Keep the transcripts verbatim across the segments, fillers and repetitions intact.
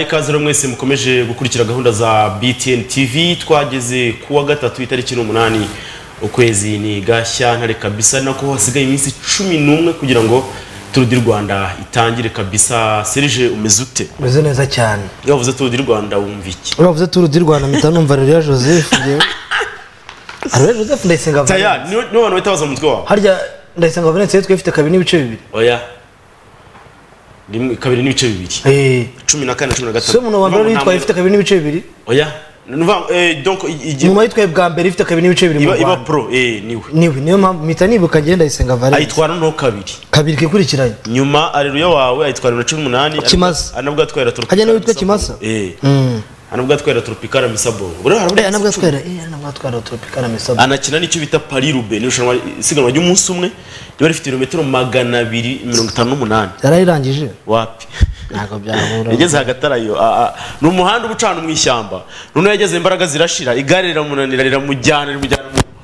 ikaze mwese mukomeje gukurikira gahunda za B T N T V. Twageze kuwa gatatu itariki n'umunani ukwezi ni Gashyantare kabisa, nako hasigaye iminsi cumi n'umwe kugira ngo Tour du Rwanda itangire kabisa. Serge umezute? Meze neza cyane. Yavuze Tour du Rwanda wumva iki? Uravuze Tour du Rwanda mpita numva Real Joseph je. Real Joseph ndayisenga. Taya ni no bantu bitabaza mu mutwe wawe. Harya ndayisenga Valence twifite kabiri n'ibice bibiri. Oya. Rimwe kabiri n'ibice bibiri. Eh cumi na kane cumi na gatatu. So muno wabari twifite kabiri n'ibice bibiri. Oya. Nuva eh donc nyuma yitwaye bwa mbere ifite kabiri n'ibice bibiri mu Rwanda. Iba pro eh niwe. Niwe niyo mpamvu mpita nibuka ngenda Ndayisenga Valence. Ayitwara no kabiri. Kabiri kikurikiranye. Nyuma Aleluya wawe ayitwara na cumi n'umunani anabwa twera Tropical. Hajya n'uwitwa Kimasa. Eh. Mm. Anabwa twera Tropical Misabo. Bro harabura anabwa twera eh anabwa twera Tropical Misabo. Anakina nicyo bita Paris Roubaix, ni ushanwa isiganwa ry'umunsi umwe riba rifite kilometero magana abiri mirongo itanu n'umunani. Yarayirangije. Wapi? Nako byahura. Yageze hagatarayo ni umuhanda ubucana mu ishyamba. None yageze imbaraga zirashira, igare riramunanira riramujyana rimujyana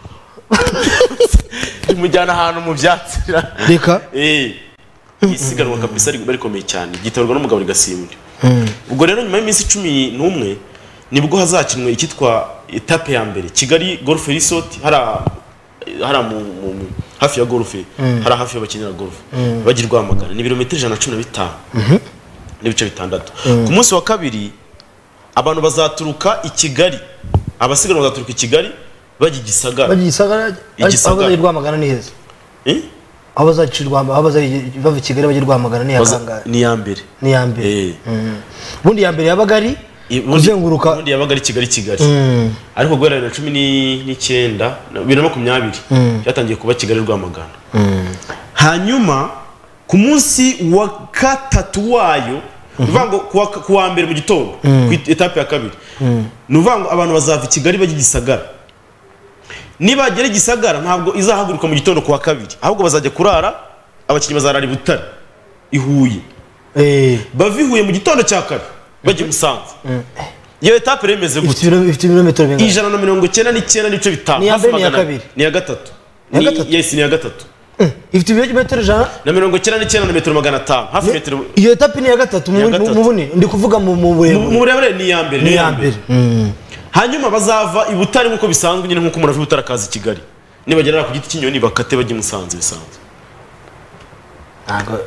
rimujyana ahantu mu byatsi. Reka eh isiganwa kabisa rikomeye cyane, gitorwa n'umugabo rigasimbuye. Ubwo rero nyuma y'iminsi cumi n'umwe nibwo hazakinwe ikitwa etape ya mbere Kigali Golf Resort, hara hara mu hafi ya golf, hara hafi y'abakinira golf bagirwa amagana ni birometero ijana na cumi na bitanu n'ibice bitandatu. Ku munsi wa kabiri abantu bazaturuka i Kigali, abasiganwa bazaturuka i Kigali bajya Gisagara. Bajya Gisagara aho bagirwa amagana ni heza. Eh aho bazacirwa aho bazava Kigali bagirwa amagana ni yakanga ni ya mbere ni ya mbere. Bundi ya mbere yabagari kuzenguruka, bundi yabagari Kigali Kigali ariko guhera na cumi n'icyenda bibiri na makumyabiri yatangiye kuba Kigali Rwamagana. Hanyuma ku munsi wa gatatu wayo nuvango kuwa mbere mu gitondo ku etape ya kabiri nuvango abantu bazava Kigali bajya Gisagara. Niba gere Gisagara ntabwo izahaguruka mu gitondo kuwa kabiri, ahubwo bazajya kurara, abakinyi bazarara Butare ihuye. Eh bavihuye mu gitondo cya kare bajya Musanze. Iyo etape remeze gute? Ifite ibirometero bingana ijana na mirongo icyenda n'icyenda n'ibice bitanu. Ni ya mbere ni ya kabiri. Ni ya gatatu. Yes ni ya gatatu. Ifite ibirometero ijana na mirongo icyenda n'icyenda na metero magana atanu, hafi metero. Iyo etape ni ya gatatu mu buni ndi kuvuga mu burebure. Mu burebure ni ya mbere. Ni ya mbere. Hanyuma bazava i Butare nkuko bisanzwe nyine nkuko umuntu avuye Butare akaza Kigali. Nibagera ku giti cy'inyoni bakate bajya Musanze bisanzwe. Ntago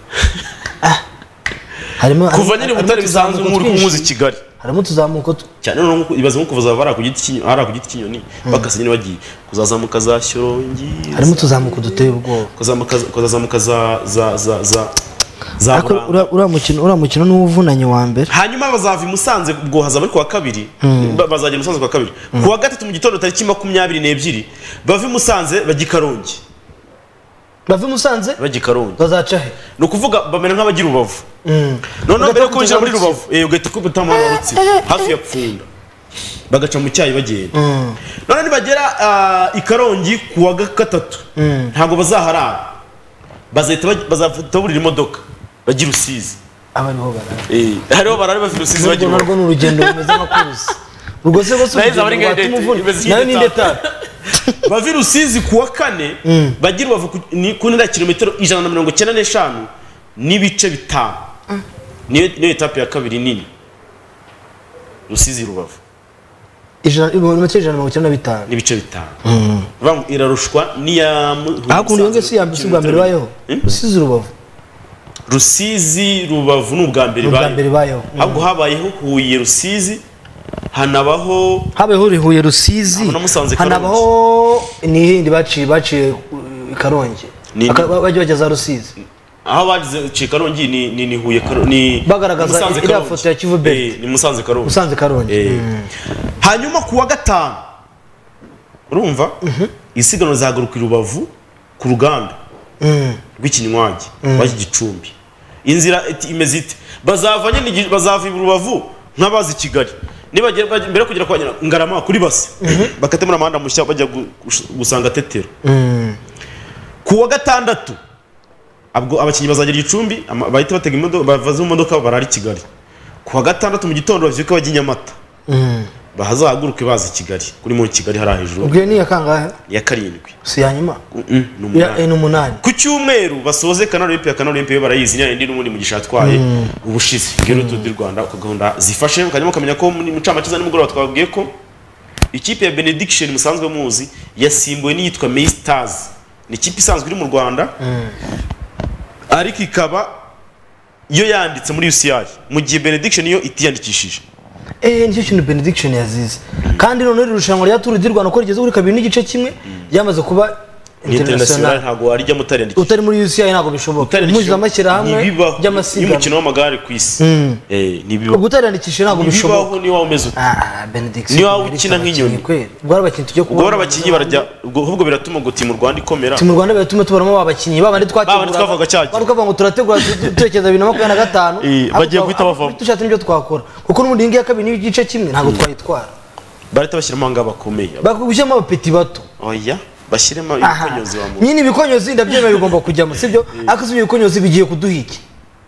harimo kuva nyine Butare bisanzwe muri kumuzi Kigali. Harimo tuzamuko cyane no ibaze nko kuva bara ku giti cy'inyoni, ara ku giti cy'inyoni bakase nyine bagiye kuzazamuka za Shyorongi. Harimo tuzamuko duteye ubwo. Kuzamuka kuzazamuka za za za za ura mukino ura mukino n'uvunanye wa mbere. Hanyuma bazava Musanze ubwo hazaba ari kuwa kabiri, bazajya Musanze kuwa kabiri. Kuwa gatatu mu gitondo tariki makumyabiri n'ebyiri bava Musanze bajya Karongi. Bava Musanze bajya Karongi bazaca he? No kuvuga bamena nk'abagira Rubavu. None mbere ko njya muri Rubavu eh ugahita kubita mu rutsi hafi ya Pfunda bagaca mu cyayi bagenda. None nibagera i Karongi kuwa gatatu ntago bazaharara, bazahita bazafata buri imodoka bagira Rusizi. Abariho barara eh hariho barara bafite Rusizi bagira. Narwo n'urugendo rumeze nk'akuruzi ubwo se bose nayo ni ndeta bavi Rusizi kuwa kane bagira Rubavu ni kunira kilometero ijana na mirongo icyenda n'eshanu n'ibice bitanu. Niyo niyo etape ya kabiri nini Rusizi Rubavu ijana kilometero ijana na mirongo icyenda na bitanu n'ibice bitanu. Vangu irarushwa niya hakundi yonge si yambise bwa mbere bayo Rusizi Rubavu. Rusizi Rubavu n'ubwa mbere bayo ahubwo habayeho Huye Rusizi, hanabaho habayeho Huye Rusizi, hanabaho ni hindi baciye baciye Karongi bajya bageza Rusizi. Aho bagize Cikarongi ni ni ni Huye ni bagaragaza iriya foto ya Kivu Bet ni Musanze Karongi. Musanze Karongi. Hanyuma kuwa gatanu urumva isiganwa zahaguruka Rubavu ku ruganda rw'ikinywaji bajya Gicumbi. Inzira imeze ite? Bazava nyine bazava Rubavu nk'abazi Kigali. Nibagera mbere kugera kwa Ngarama kuri base bakatemura amahanda mushya bajya gusanga Tetero. Kuwa gatandatu abwo abakinyi bazagira Gicumbi bahita batega imodoka bavaze mu modoka barari Kigali. Kuwa gatandatu mu gitondo bavyuka bajya Nyamata bahazahaguruke bazi Kigali kuri mu Kigali hari hejuru ubwo ni yakangahe ya karindwi si yanyuma ya n'umunani ku cyumweru basoze Canal Olympia Canal Olympia barayizi nyandi n'ubundi mu gishatwaye ubushize ngero du Rwanda ukagahunda zifashe ukanyuma kamenya ko mu camakiza nimugoroba twabwiye ko ikipe ya Benediction musanzwe muzi yasimbuwe n'iyitwa May Stars ni ikipe isanzwe iri mu Rwanda ariko ikaba yo yanditse muri U C I mu gihe Benediction yo itiyandikishije eh nicyo kintu Benediction yazize kandi none irushanwa rya Tour du Rwanda ko rigeze kuri kabiri n'igice kimwe ryamaze kuba international ntago ari jya mutarendikije utari muri U C I ntago bishoboka muzi amashyira hamwe by'amasiganwa y'umukino w'amagare ku isi eh nibiho utarandikishije ntago bishoboka ni wawe umeze ah Benediction ni wawe ukina nk'inyoni ubwo abakinyi tujye kubona ubwo abakinyi barajya ubwo biratuma ngo timu Rwanda ikomera timu Rwanda biratuma tubaramo abakinyi babandi twategura barukavuga ngo turategura turekeza bibiri na makumyabiri na gatanu bagiye guhita bavamo tushatse n'ibyo twakora kuko n'ubundi ngiye kabiri n'igice kimwe ntago twayitwara barita bashyiramo ngaba bakomeye bakugushyamo abapeti bato oya bashyiremo ibikonyozi wa muntu nyine ibikonyozi ndabyemera bigomba kujyamo sibyo akazi ibikonyozi bigiye kuduhiki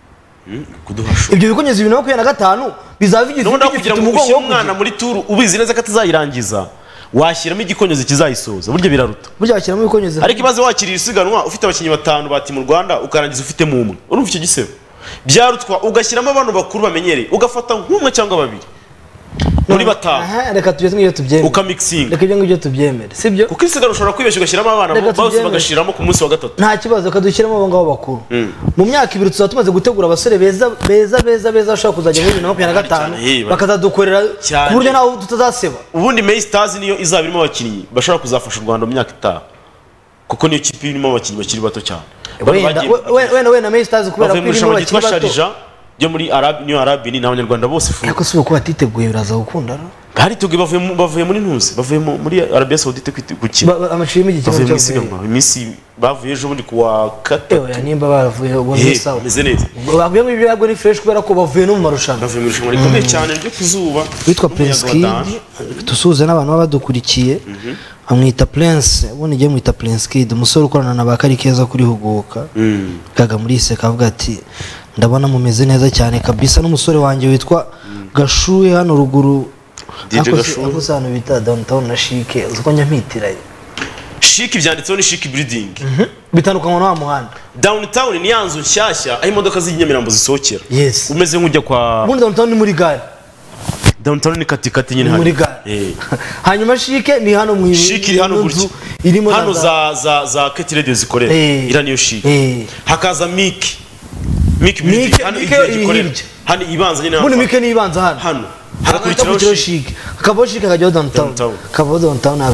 kuduhasho ibyo bikonyozi bibiri na makumyabiri na gatanu bizaba bigize kugira ngo umugongo w'umwana muri tour ubizi neza ko atazayirangiza washyiramo igikonyozi kizayisoza buryo biraruta buryo washyiramo ibikonyozi ariko ibaze wakirira isiganwa ufite abakinyi batanu bati mu Rwanda ukarangiza ufite mu umwe urumva icyo gisebo byarutwa ugashyiramo abantu bakuru bamenyereye ugafata nk'umwe cyangwa babiri muri batanu aha reka tugeze nk'iyo tubyemere ukamixing reka ibyo ngibyo tubyemere sibyo kuko isiganwa ushobora kwibeshya ugashyiramo abana bose bagashiramo ku munsi wa gatatu nta kibazo kadushyiramo abo ngabo bakuru mu myaka ibiri tuzaba tumaze gutegura abasore beza beza beza beza bashaka kuzajya muri bibiri na makumyabiri na gatanu bakazadukorera ku buryo nawe tutazaseba ubundi May Stars niyo izaba irimo abakinnyi bashobora kuzafasha u Rwanda mu myaka itaha kuko niyo kipe irimo abakinnyi bakiri bato cyane wenda wenda May Stars kubera ko irimo abakinnyi bato byo muri Arab New Arab ni n'abanyarwanda bose fu ariko sibo ko batiteguye uraza gukunda no bari tugi bavuye bavuye muri ntuzi bavuye muri Arabia Saudite gukina amashiri y'igi kibazo cy'isiganwa imisi bavuye ejo bundi kuwa gatatu ya nimba baravuye ubwo sawa meze neza bavuye mu byago ni fresh kubera ko bavuye no mu marushanwa bavuye mu marushanwa rikomeye cyane ryo kuzuba witwa Prince Kid tusuze n'abantu babadukurikiye amwita Prince ubone igiye mwita Prince Kid umusore ukorana na bakari keza kuri huguka kaga muri se kavuga ati ndabona mumeze neza cyane kabisa n'umusore wanjye witwa Gashuye hano ruguru D J Gashuye ako sano bita downtown na Chic uko nyamitiraye Chic byanditseho ni Chic building bitandukanye na muhanda downtown ni yanzu nshyashya aho imodoka z'inyamirambo zisohokera yes umeze nk'ujya kwa ubundi downtown ni muri gare downtown ni katikati nyine muri gare eh hanyuma Chic ni hano mu Chic iri hano gutya irimo hano za za za Keti Radio zikorera ira niyo Chic hakaza Miki Miki Miki hano igikorera hano ibanza nyine hano Miki ni ibanza hano hano hakakurikiraho Chic hakaba Chic akajya downtown hakaba downtown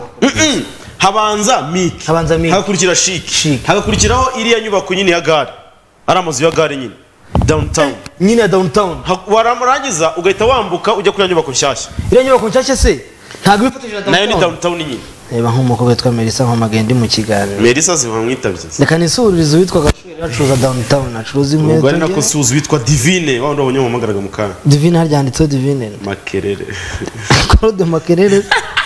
habanza Miki habanza Miki hakakurikira Chic hakakurikiraho iriya nyubako nyine ya gare ari amazu ya gare nyine downtown nyine ya downtown waramurangiza ugahita wambuka ujya kuri nyubako nshyashya iriya nyubako nshyashya se ntago bifatije downtown nayo ni downtown nyine reba nk'umukobwa witwa Melissa nkomagaye ndi mu kiganiro Melissa ziva mwitabye reka nisururize witwa Gashuye acuruza downtown acuruza inkweto ubwo ari nako suzi witwa Divine wandi wabonye mu mu kana Divine haryanditseho Divine Makerere Claude Makerere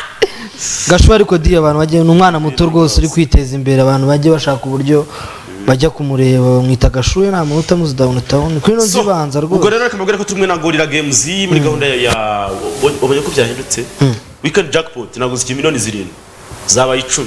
Gashuye ariko di abantu bagiye n'umwana muto rwose uri kwiteza imbere abantu bagiye bashaka uburyo bajya kumureba bamwita Gashuye nta muntu utamuzi downtown kuri no zibanza rwose ubwo rero akamubwira ko tumwe na Gorilla Games muri gahunda ya ubonye ko byahindutse weekend jackpot naguze ikimiliyoni zirindwi zaba icumi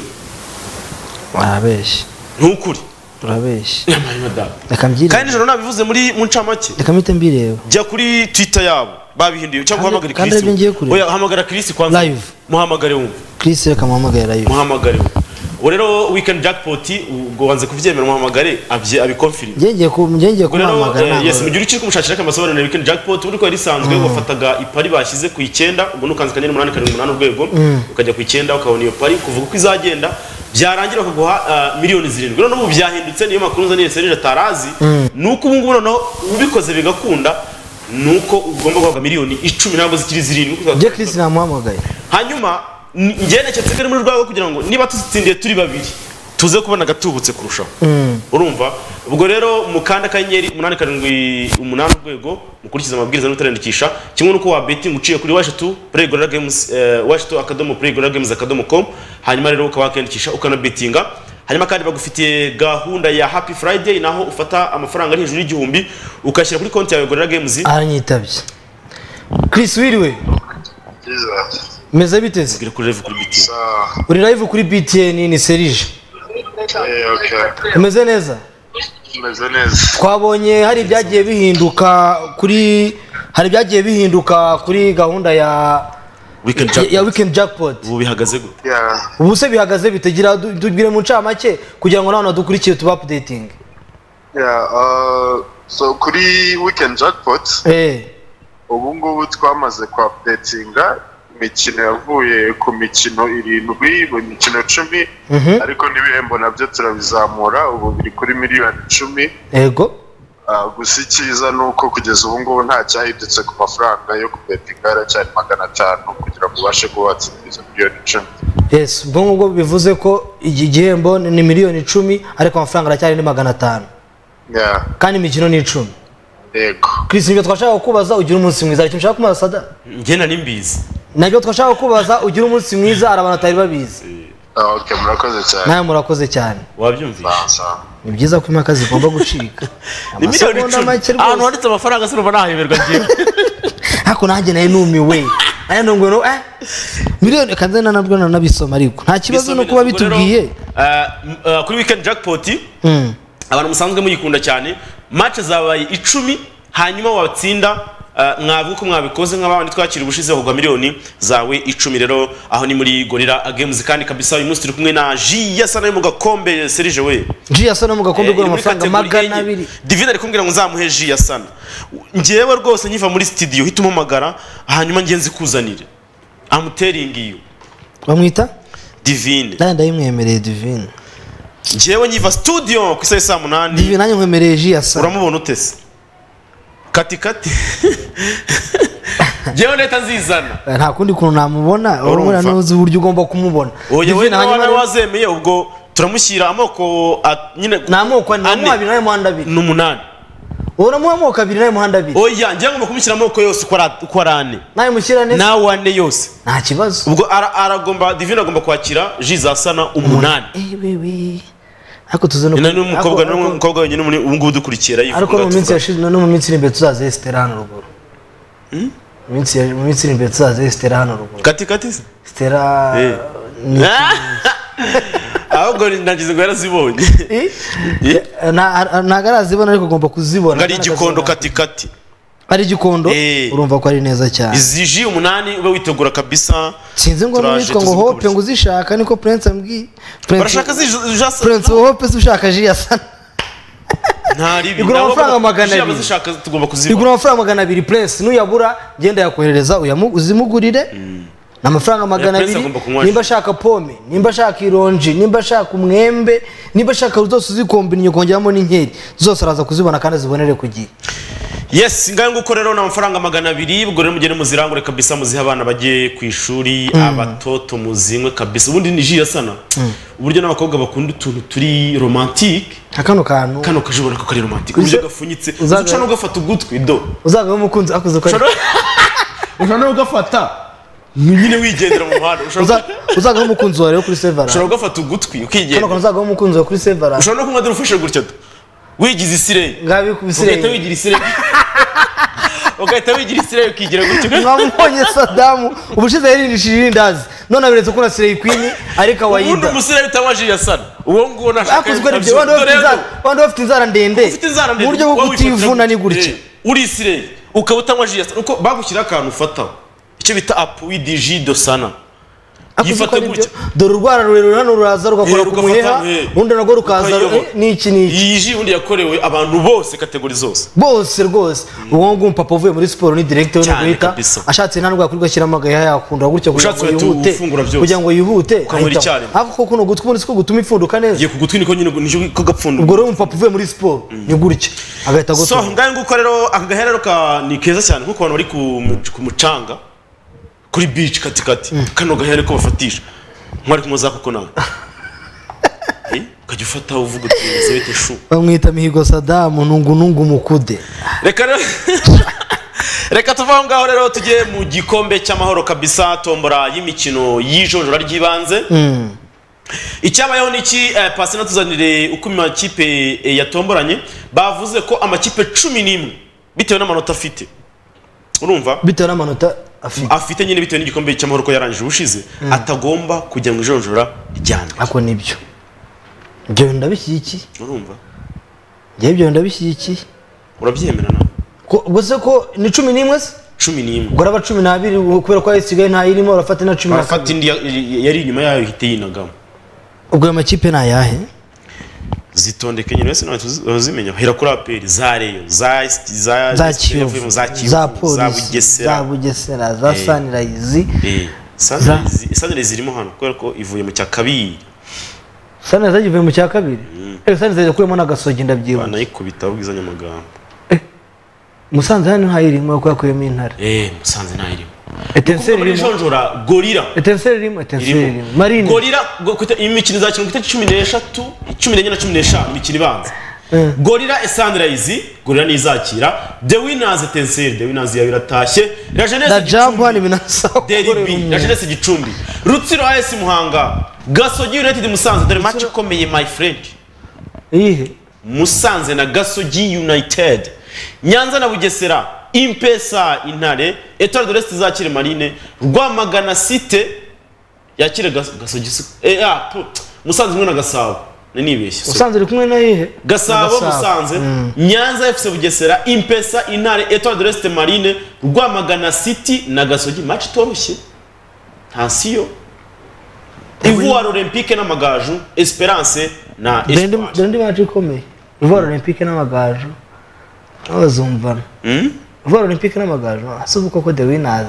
warabeshye ntukuri urabeshye reka mbyire kandi joro nabivuze muri mu ncamake reka mite mbireba jya kuri Twitter yabo babihinduye cyangwa uhamagara Chris oya hamagara Chris kwanza live muhamagare wumva Chris reka muhamagare live muhamagare rero weekend jackpot ubwo wanze kuvyemera muhamagare abye abikonfirm ngenge ko ngenge ko muhamagara yes mu gihe ukiri kumushakira kamasobanuro weekend jackpot uri ko risanzwe wafataga ipari bashyize ku icyenda ubwo nukanze kanyene umunani karindwi umunani urwego ukajya ku icyenda ukabona iyo pari kuvuga ko izagenda byarangira bakaguha miliyoni zirindwi rero n'ubu byahindutse niyo makuru nzaniye Serge Tarazi nuko ubu ngubu noneho ubikoze bigakunda nuko ugomba guhabwa miliyoni icumi ntabwo zikiri zirindwi je Chris namuhamagaye hanyuma ngene cyatse kari muri rwego kugira ngo niba tuzitsindiye turi babiri tuze kubona gatubutse kurushaho urumva ubwo rero mukanda kanyenyeri umunani karindwi umunani urwego mukurikiza amabwiriza n'utarandikisha kimwe nuko wa betting uciye kuri washatu play gorilla games washatu akadomo play gorilla games akadomo com hanyuma rero ukabakandikisha ukana bettinga hanyuma kandi bagufitiye gahunda ya Happy Friday naho ufata amafaranga ari hejuru y'igihumbi ukashyira kuri konti yawe Gorilla Games aranyitabye Chris wiriwe meze biteze mbwira kuri live kuri B T N uri live kuri B T N ni Serge eh okay umeze neza umeze neza twabonye hari ibyagiye bihinduka kuri hari ibyagiye bihinduka kuri gahunda ya weekend ya jackpot weekend jackpot ubu bihagaze gute yeah ubu se bihagaze bitegira tubwire mu ncamake kugira ngo nawe dukurikiye tuba updating yeah uh, so kuri weekend jackpot eh ubu ngubu twamaze kwa updatinga imikino yavuye ku mikino irindwi mu mikino cumi ariko n'ibihembo nabyo turabizamura ubu biri kuri miliyoni icumi ego gusa icyiza ni uko kugeza ubu ngubu nta cyahindutse ku mafaranga yo kubetinga yaracyari magana atanu kugira ngo ubashe kuba watsindiriza miliyoni icumi yes ubwo ngubwo bivuze ko iki gihembo ni miliyoni icumi ariko amafaranga aracyari ni magana atanu yeah kandi imikino ni icumi yego Chris nibyo twashaka kubaza ugira umunsi mwiza ariko nshaka kumaza sada njye nari mbizi nabyo twashaka kubaza ugira umunsi mwiza arabana atari babizi ah okay murakoze cyane nawe murakoze cyane wabyumvise ni byiza ko impaka zigomba gucika ni miliyoni icumi ahantu handitse amafaranga sinumva nahayoberwa njyewe hako nanjye nayo numiwe aya nungwe no eh miliyoni kanze nanabwo nanabisoma ariko nta kibazo no kuba bitubwiye kuri weekend jackpot abantu musanzwe muyikunda cyane match zabaye icumi hanyuma watsinda mwavuga ko mwabikoze nk'abandi twakira ubushize kugwa miliyoni zawe icumi rero aho ni muri Gorilla Games kandi kabisa uyu munsi turi kumwe na J Yasana mu gakombe Serge we J Yasana mu gakombe gura amafaranga magana abiri Divine ari kumbwira ngo nzamuhe J Yasana ngewe rwose nyiva muri studio hituma magara hanyuma ngenzi kuzanire amutering iyo bamwita Divine ndanda yimwemereye Divine ngewe nyiva studio ku saa munani Divine nanjye nkwemereye J Yasana uramubona utese kati kati jewe leta nzizana nta kundi kuntu namubona urumuna nuzi uburyo ugomba kumubona Divine hanyuma wazemeye ubwo turamushyira amoko nyine namoko ane abiri nayo muhanda abiri n'umunani uramuha amoko abiri nayo muhanda abiri oya ngiye ngomba kumushyira amoko yose uko ari ane nayo mushyira neza nawe ane yose nta kibazo ubwo aragomba Divine agomba kwakira J Yasana umunani ewewe ariko tuzeno ni umukobwa n'umukobwa wenyine ubu ngubu dukurikira yifuza ariko mu minsi yashize no mu minsi imbere tuzaze Esther hano ruguru mu minsi mu minsi imbere tuzaze Esther hano ruguru kati kati Esther ahubwo nagize ngo yarazibonye ntago arazibona ariko ugomba kuzibona ari igikondo kati kati ari igikondo urumva ko ari neza cyane izi J umunani ube witegura kabisa sinzi ngo nitwa ngo Hope ngo uzishaka niko Prince ambwi barashaka zijasa Prince Hope ushaka J Yasana ntari igura amafaranga magana abiri zishaka tugomba kuzibona igura amafaranga magana abiri Prince nuyabura genda yakohereza uzimugurire n'amafaranga magana abiri nimba ashaka pome nimba ashaka ironji nimba ashaka umwembe nimba ashaka zose uzikombinye kongeramo n'inkeri zose araza kuzibona kandi zibonere ku gihe yes ngaho nguko rero n'amafaranga magana abiri ubwo rero mugende muzirangure kabisa muziha abana bagiye ku ishuri abatoto muzinywe kabisa ubundi ni J Yasana uburyo n'abakobwa bakunda utuntu turi romantique akano kantu kano kajibona ko kari romantique uburyo gafunyitse uza no gafata ugutwi do uzagaho umukunzi akuze ko ushobora no gafata nyine wigendera mu muhanda uzagaho umukunzi wawe kuri Severa ushobora gufata ugutwi ukigendera kano uzagaho umukunzi wawe kuri Severa ushobora no kumwa durufashe gutya wigize isire ngabi kubisire ugahita wigira isire ugahita wigira isire ukigira gutyo mwamubonye Saddam ubushize yarindishije irindazi none abiretse ko na Slay Queen ariko awayida ubundi umusire bitama J Yasana uwo nguwo nashaka akuzwe ibyo wandi bafite inzara wandi bafite inzara ndende mu buryo bwo kutivuna ni gutya uri isire ukaba utanywa J Yasana uko bagushyira akantu ufata icyo bita appui de J Yasana yifata gutya dore urwara rurerure hano ruraza rugakora ku muheha undi nago rukaza n'iki n'iki iyi J undi yakorewe abantu bose kategori zose bose rwose uwo ngo papa uvuye muri siporo ni director no guhita ashatse nta ndwara kuri gashyira amagaye yakunda gutya kugira ngo yihute ako kuno gutwi muri siko gutuma ipfunduka neza ye kugutwi niko nyine nijo ko gapfunduka ubwo rero papa uvuye muri siporo ni gutya agahita gutya so ngaye nguko rero akagaherero ka ni keza cyane kuko abantu bari ku mucanga kuri beach kati kati kano gahere ko bafatisha mwari kumuza kuko nawe eh kajya ufata uvuga uti zete shu bamwita Mihigo Saddam nungu nungu mukude reka reka tuvaho ngaho rero tugiye mu gikombe cy'amahoro kabisa tombora y'imikino y'ijojora ry'ibanze icyabayeho niki pasi natuzanire uko amakipe yatomboranye bavuze ko amakipe cumi n'imwe bitewe n'amanota afite urumva bitewe n'amanota afite nyine bitewe n'igikombe cy'amahoro ko yarangije ubushize atagomba kujya mu ijonjora ryambere ako nibyo ibyo ndabishyigikiye urumva njye ibyo ndabishyigikiye urabyemera nawe ubwo se ko ni cumi n'imwe se cumi n'imwe ubwo araba cumi n'abiri kubera ko ayisigaye ntayirimo urafata na cumi na kabiri indi yari inyuma yayo ihite yinagamo ubwo ayo makipe ni ayahe zitondeke nyine wese nawe zimenya hera kuri aperi za reyo za za za kiyovu za za polisi bugesera za bugesera za sanirayizi sanirayizi irimo hano kubera ko ivuye mu cya kabiri sanirayizi ivuye mu cya kabiri eh sanirayizi yakuyemo n'agasogi ndabyibuka banayikubita ubwizanya amagambo Musanze hano hayirimo ko yakuyemo intare eh Musanze ntayirimo Etenseri irimo jonjora gorira Etenseri irimo Etenseri irimo Marine gorira imikino izakina ku cumi n'eshatu cumi n'enye na cumi n'eshanu imikino ibanza gorira Sunrise gorira nizakira The Winners Etenseri The Winners yabiratashye La Jeunesse Gicumbi binasa Derby La Jeunesse Gicumbi Rutsiro A S Muhanga Gasogi United Musanze dore match ikomeye my friend ihe Musanze na Gasogi United Nyanza na Bugesera Impesa Intare Etoile de l'Est zakire Marine Rwamagana Cité yakire Gasogi eh ah Musanze mwe na Gasabo nibeshye Musanze uri kumwe na ihe Gasabo Musanze Nyanza F C Bugesera Impesa Intare Etoile de l'Est Marine Rwamagana City na Gasogi match toroshye Tansiyo Ivoire Olympique n'amagaju Esperance na Espoir Dendi match ikomeye Ivoire Olympique n'amagaju Azumva. Mm? Ivoire Olympique n'amagaju. Asubuka ko The Winners.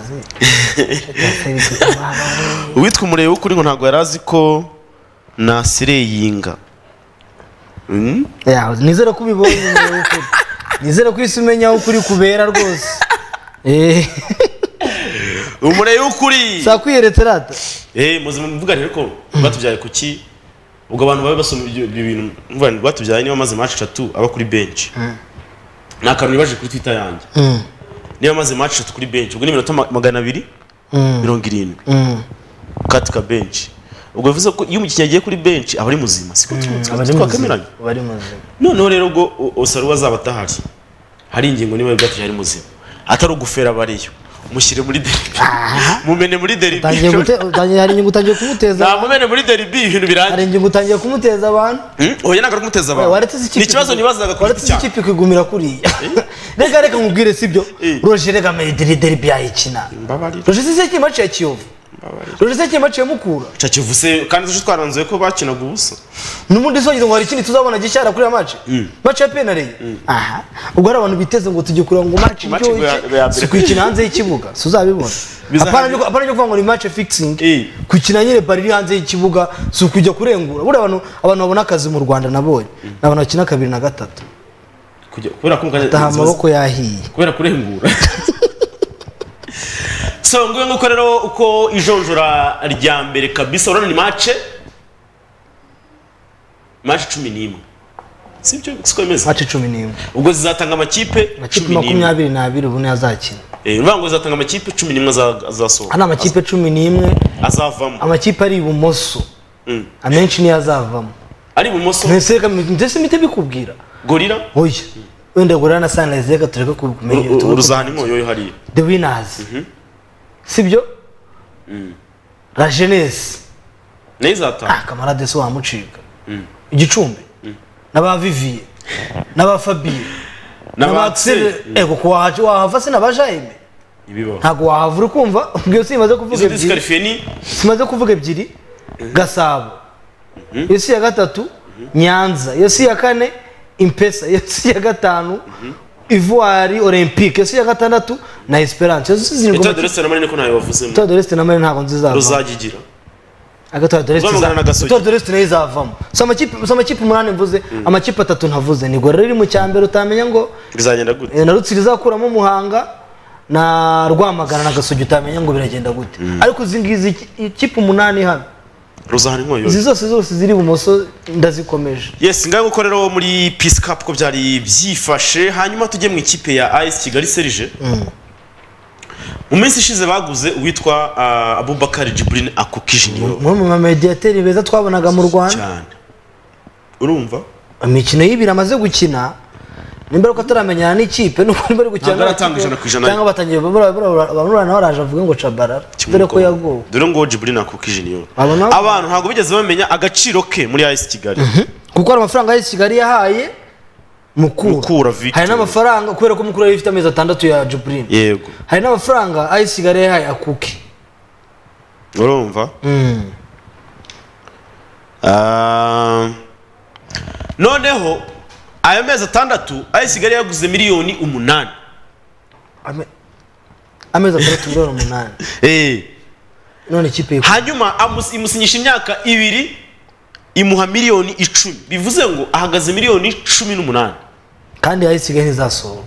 Uwitwa umurebe ukuri ngo ntago yarazi ko nasireyinga. Mm? Ya, nizera ko ubibonye umurebe ukuri. Nizera ko isumenya ukuri kubera rwose. Eh. Umurebe ukuri. Sakwiyeretse rata. Eh, muzima mvuga rero ko batubyaye kuki ubwo abantu babe basoma ibyo bintu mvuga batubyaye niba maze match eshatu aba kuri bench. Mm. Nakantu baje kuri Twitter yanjye. Mm. Niba maze match eshatu kuri bench ubwo ni minota magana abiri mirongo irindwi. Mm. Katika bench. Ubwo bivuze ko iyo umukinnyi agiye kuri bench aba ari muzima siko twakameranye. Bari muzima. None rero ubwo Osaru azaba atahari. Hari ingingo niba gatuje ari muzima. Atari ugufera bariyo. Mushyire muri derby. Mumene muri derby. Tangiye gutangiye hari ingingo utangiye kumuteza. Na mumene muri derby ibintu birangiye. Hari ingingo utangiye kumuteza abantu. Oya nagaruka kumuteza abantu. Ni kibazo nibazaga kuri iki kipe kwigumira kuri. Rega reka nkubwire sibyo. Roger rega Madrid derby yayikina. Roger sise ki match ya Kiyovu. Roger sise ki match ya Mukura. Cha Kiyovu se kandi zo twaranzuye ko bakinaga ubusa. Numundi sogeze ngo hari ikindi tuzabona gishyara kuri match. Match ya penalty. Aha. Ubwo ari abantu biteze ngo tujye kureba ngo match cyo sikwikina hanze y'ikibuga. Suzabibona. Apana cyo apana cyo kuvuga ngo ni match fixing. Kwikina nyine bari hanze y'ikibuga si kujya kurengura. Buri abantu abantu babona akazi mu Rwanda nabonye. N'abantu bakina kabiri na gatatu. Kubera ko mukanya amaboko yahiye. Kubera kurengura. So nguye nguko rero uko ijonjora rya mbere kabisa urana ni match match cumi n'imwe. Sibyo siko imeze. Match cumi n'imwe. Ubwo zizatanga amakipe cumi makumyabiri n'abiri ubune azakina. Eh urango zizatanga amakipe cumi n'imwe azasohoka. Ana amakipe cumi n'imwe azavamo. Amakipe ari ibumoso. Mm. Amenshi ni azavamo. Ari ibumoso. Nese ndetse mite bikubwira. Gorira? Oya. Wenda Gorira na Sunrise reka tureke kumenya. Uruzahani nkoyo hari. The Winners. Mhm. Sibyo? Mm. La Jeunesse. Nezata. Ah, kamarade so wamucika. Mm. Igicumbi. Mm. Naba Vivier. Naba Fabien. Naba Axel. Ego ko wahaje wahava se nabajaime. Ibibo. Ntago wahavura kumva ubwo simaze kuvuga ebyiri. Disqualifié ni simaze kuvuga ebyiri. Gasabo. Mm. Yosi ya gatatu. Mm. Nyanza. Yosi ya kane. Impesa. Yosi ya gatanu. Mm. Ivoire Olympique yosi ya gatandatu na Esperance yosi ziri ngoma. Etoile de l'Est na Marine ko nayo bavuzemo. Etoile de l'Est na Marine ntago nziza. Ruzagigira. Etoile de l'Est. Etoile de l'Est nayo izavamo. So amakipe so amakipe umunani mvuze amakipe atatu ntavuze ni Gorira iri mu cyambere utamenya ngo bizagenda gute. Na Rutsiri zakuramo Muhanga na Rwamagana na Gasogi utamenya ngo biragenda gute. Ariko zingizi ikipe umunani hano. Rozahani nkoyo. Izi zose zose ziri bumoso ndazikomeje. Yes, ngaho uko rero muri Peace Cup ko byari byifashe hanyuma tujye mu ikipe ya A S Kigali Serge. Mm. Mu minsi ishize baguze uwitwa uh, Abubakar Jibril Akukijinyo. Mu mu mediateur beza twabonaga mu Rwanda. Cyane. Urumva? Imikino y'ibiri amaze gukina nimba ko ataramenyana n'ikipe nuko bari gukina aratanga ijana ku ijana cyangwa batangiye bamurana baraje avuga ngo Tchabalala dore ko yagowe dore ngo Djibril Akuki Junior abantu ntabwo bigeze bamenya agaciro ke muri A S Kigali kuko ari amafaranga ya Kigali yahaye Mukura Mukura Victor hari n'amafaranga kubera ko Mukura yifite amezi atandatu ya Djibril yego hari n'amafaranga A S Kigali yahaye Akuki urumva mm ah noneho ayo mezi atandatu A S Kigali yaguze miliyoni umunani amezi atandatu miliyoni umunani eh none ikipe hanyuma imusinyisha imyaka ibiri imuha miliyoni icumi bivuze ngo ahagaze miliyoni cumi n'umunani kandi A S Kigali ntizasohoka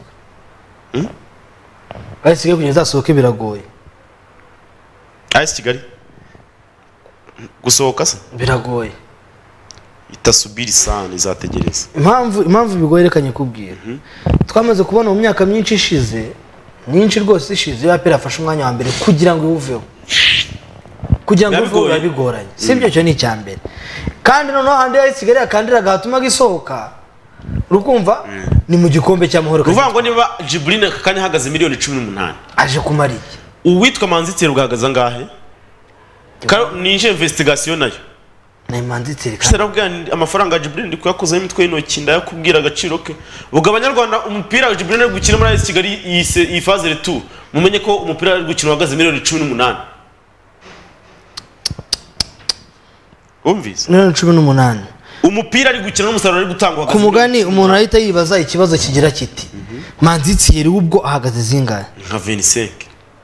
A S Kigali kugira izasohoke biragoye A S Kigali gusohoka se biragoye itasubiri sana izategereza impamvu impamvu bigoyerekanye kubwira twamaze kubona mu myaka myinshi ishize nyinshi rwose ishize yapera afashe umwanya wa mbere kugira ngo iwuveho kugira ngo uvuge bigoranye sibyo cyo ni cyambere kandi noneho handi A S Kigali akandira gatuma gisohoka rukumva ni mu gikombe cy'amahoro ruvuga ngo niba Djibril kanya hagaze miliyoni cumi n'umunani aje kumara iki uwitwa Manzitero bwahagaza ngahe ni inje investigation nayo na Manzitero serabwa amafaranga ya Djibril ndi kuyakoza imitwe y'intoki ndayakubwira agaciro ke ubwo abanyarwanda umupira wa Djibril ari gukina muri A S Kigali iyi phase retour mumenye ko umupira ari gukina hagaze miliyoni cumi n'umunani umvise miliyoni cumi n'umunani umupira ari gukina n'umusaruro ari gutangwa ku mugani umuntu ahita yibaza ikibazo kigira kiti Manzitero ubwo ahagaze zingahe nka vingt-cinq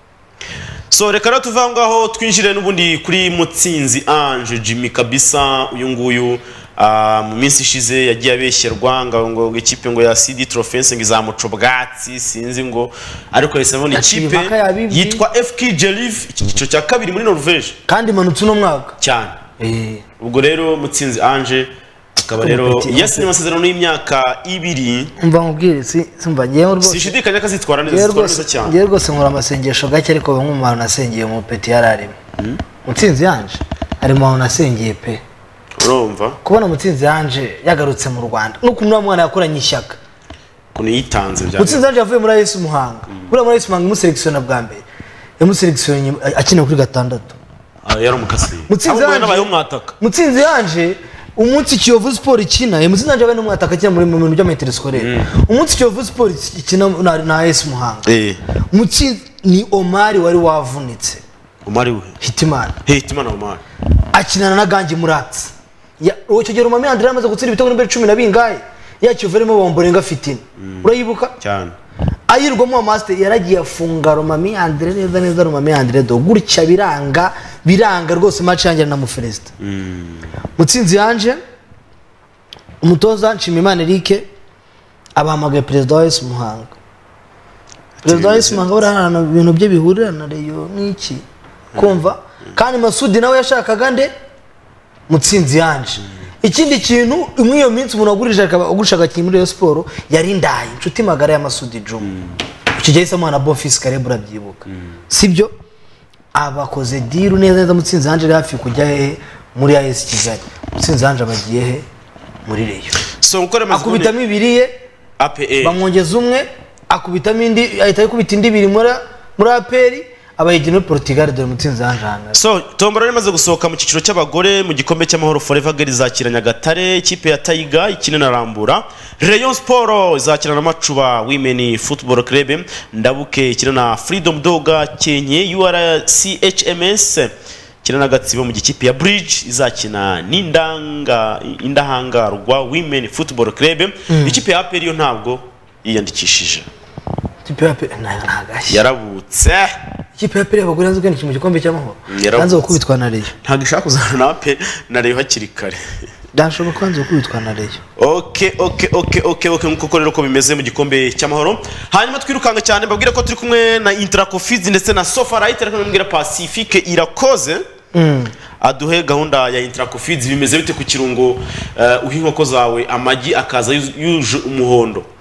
so reka rero tuvangaho twinjire n'ubundi kuri Mutsinzi Ange Jimmy kabisa uyu nguyu mu minsi ishize yagiye abeshyerwa ngo ikipe ngo ya C D Trophies ngo izamuca ubwatsi sinzi ngo ariko yahisemo ni ikipe yitwa F K Jeliv icyiciro cya kabiri muri Norvège kandi manutse no mwaka cyane ubwo rero Mutsinzi Ange akaba rero yasinye amasezerano y'imyaka ibiri umva nkubwire si simva ngiye rwose sishidikanya ko azitwara neza neza cyane ngiye rwose nkora amasengesho gake ariko bamwe mu bantu nasengeye mu peti yararimo Mutsinzi Ange ari mu bantu nasengeye pe urumva kubona Mutsinzi Ange yagarutse mu Rwanda no kumwe mwana yakoranye ishyaka kuno yitanze bya Mutsinzi Ange yavuye muri A S Muhanga kuri muri A S Muhanga imuselektiona bwa mbere yamuselektiona akina kuri gatandatu yari umukasi Mutsinzi Ange nabaye umwataka Mutsinzi Ange umunsi Kiyovu Sport ikina Mutsinzi Ange abaye n'umwataka cyane muri mu bintu by'amayitire scolaire umunsi Kiyovu Sport ikina na A S Muhanga eh Mutsinzi ni Omar wari wavunitse Omar we Hitimana Hitimana Omar akinana na Gangi Muratsi ya ucyo gero mama Andre amaze gutsira ibitego n'imbere cumi na bingahe yacyo verimo bomborenga fitini urayibuka cyane ayirwamo master yaragiye afunga Romami Andre neza neza Romami Andre do gutya biranga biranga rwose match yanjye na Muferesta Mutsinzi Ange umutoza Nshimimana Eric abahamagaye president wa A S Muhanga president wa A S Muhanga barahana ibintu bye bihurira na Reyo n'iki kumva kandi Masudi nawe yashakaga nde Mutsinzi Ange ikindi kintu imwe iyo minsi umuntu agurije akaba agushaka kintu muri Sport yari ndaye inshuti magara ya Masudi Juma ukijye se mwana Bofis Karebura byibuka sibyo abakoze diru neza neza Mutsinzi Ange hafi kujya he muri A S Kigali Mutsinzi Ange abagiye he muri Reyo so ukora amazi akubitamo ibiriye A P R bamwongeza umwe akubitamo indi ahita yakubita indi biri muri muri A P R abayigino Portugal de Mutsinzi Ange hanga so tombora rimaze gusohoka mu ciciro cy'abagore mu gikombe cy'amahoro Forever Girl izakiranya Gatare ikipe ya Taiga ikine na Rambura Rayon Sport izakirana na Macuba Women Football Club Ndabuke ikine na Freedom Doga Kenye U R C H M S kina na Gatsibo mu gikipe ya Bridge izakina n'indanga indahangarwa Women Football Club mm. ikipe ya A P R yo ntabwo yiyandikishije ikipe ya A P R ntagashye yarabutse ikipe ya A P R abagore nzi kandi mu gikombe cy'amahoro kanze gukubitwa na Reyo ntabwo ishaka kuzana na A P R na Reyo hakiri kare ndashoboka kanze gukubitwa na Reyo okay okay okay okay okay nkuko rero ko bimeze mu gikombe cy'amahoro hanyuma twirukanga cyane mbabwira ko turi kumwe na Intracofids ndetse na Sofarite ariko mbwira Pacifique irakoze mm. aduhe gahunda ya Intracofids bimeze bite ku kirungo uh, uhinkoko zawe amagi akaza yuje umuhondo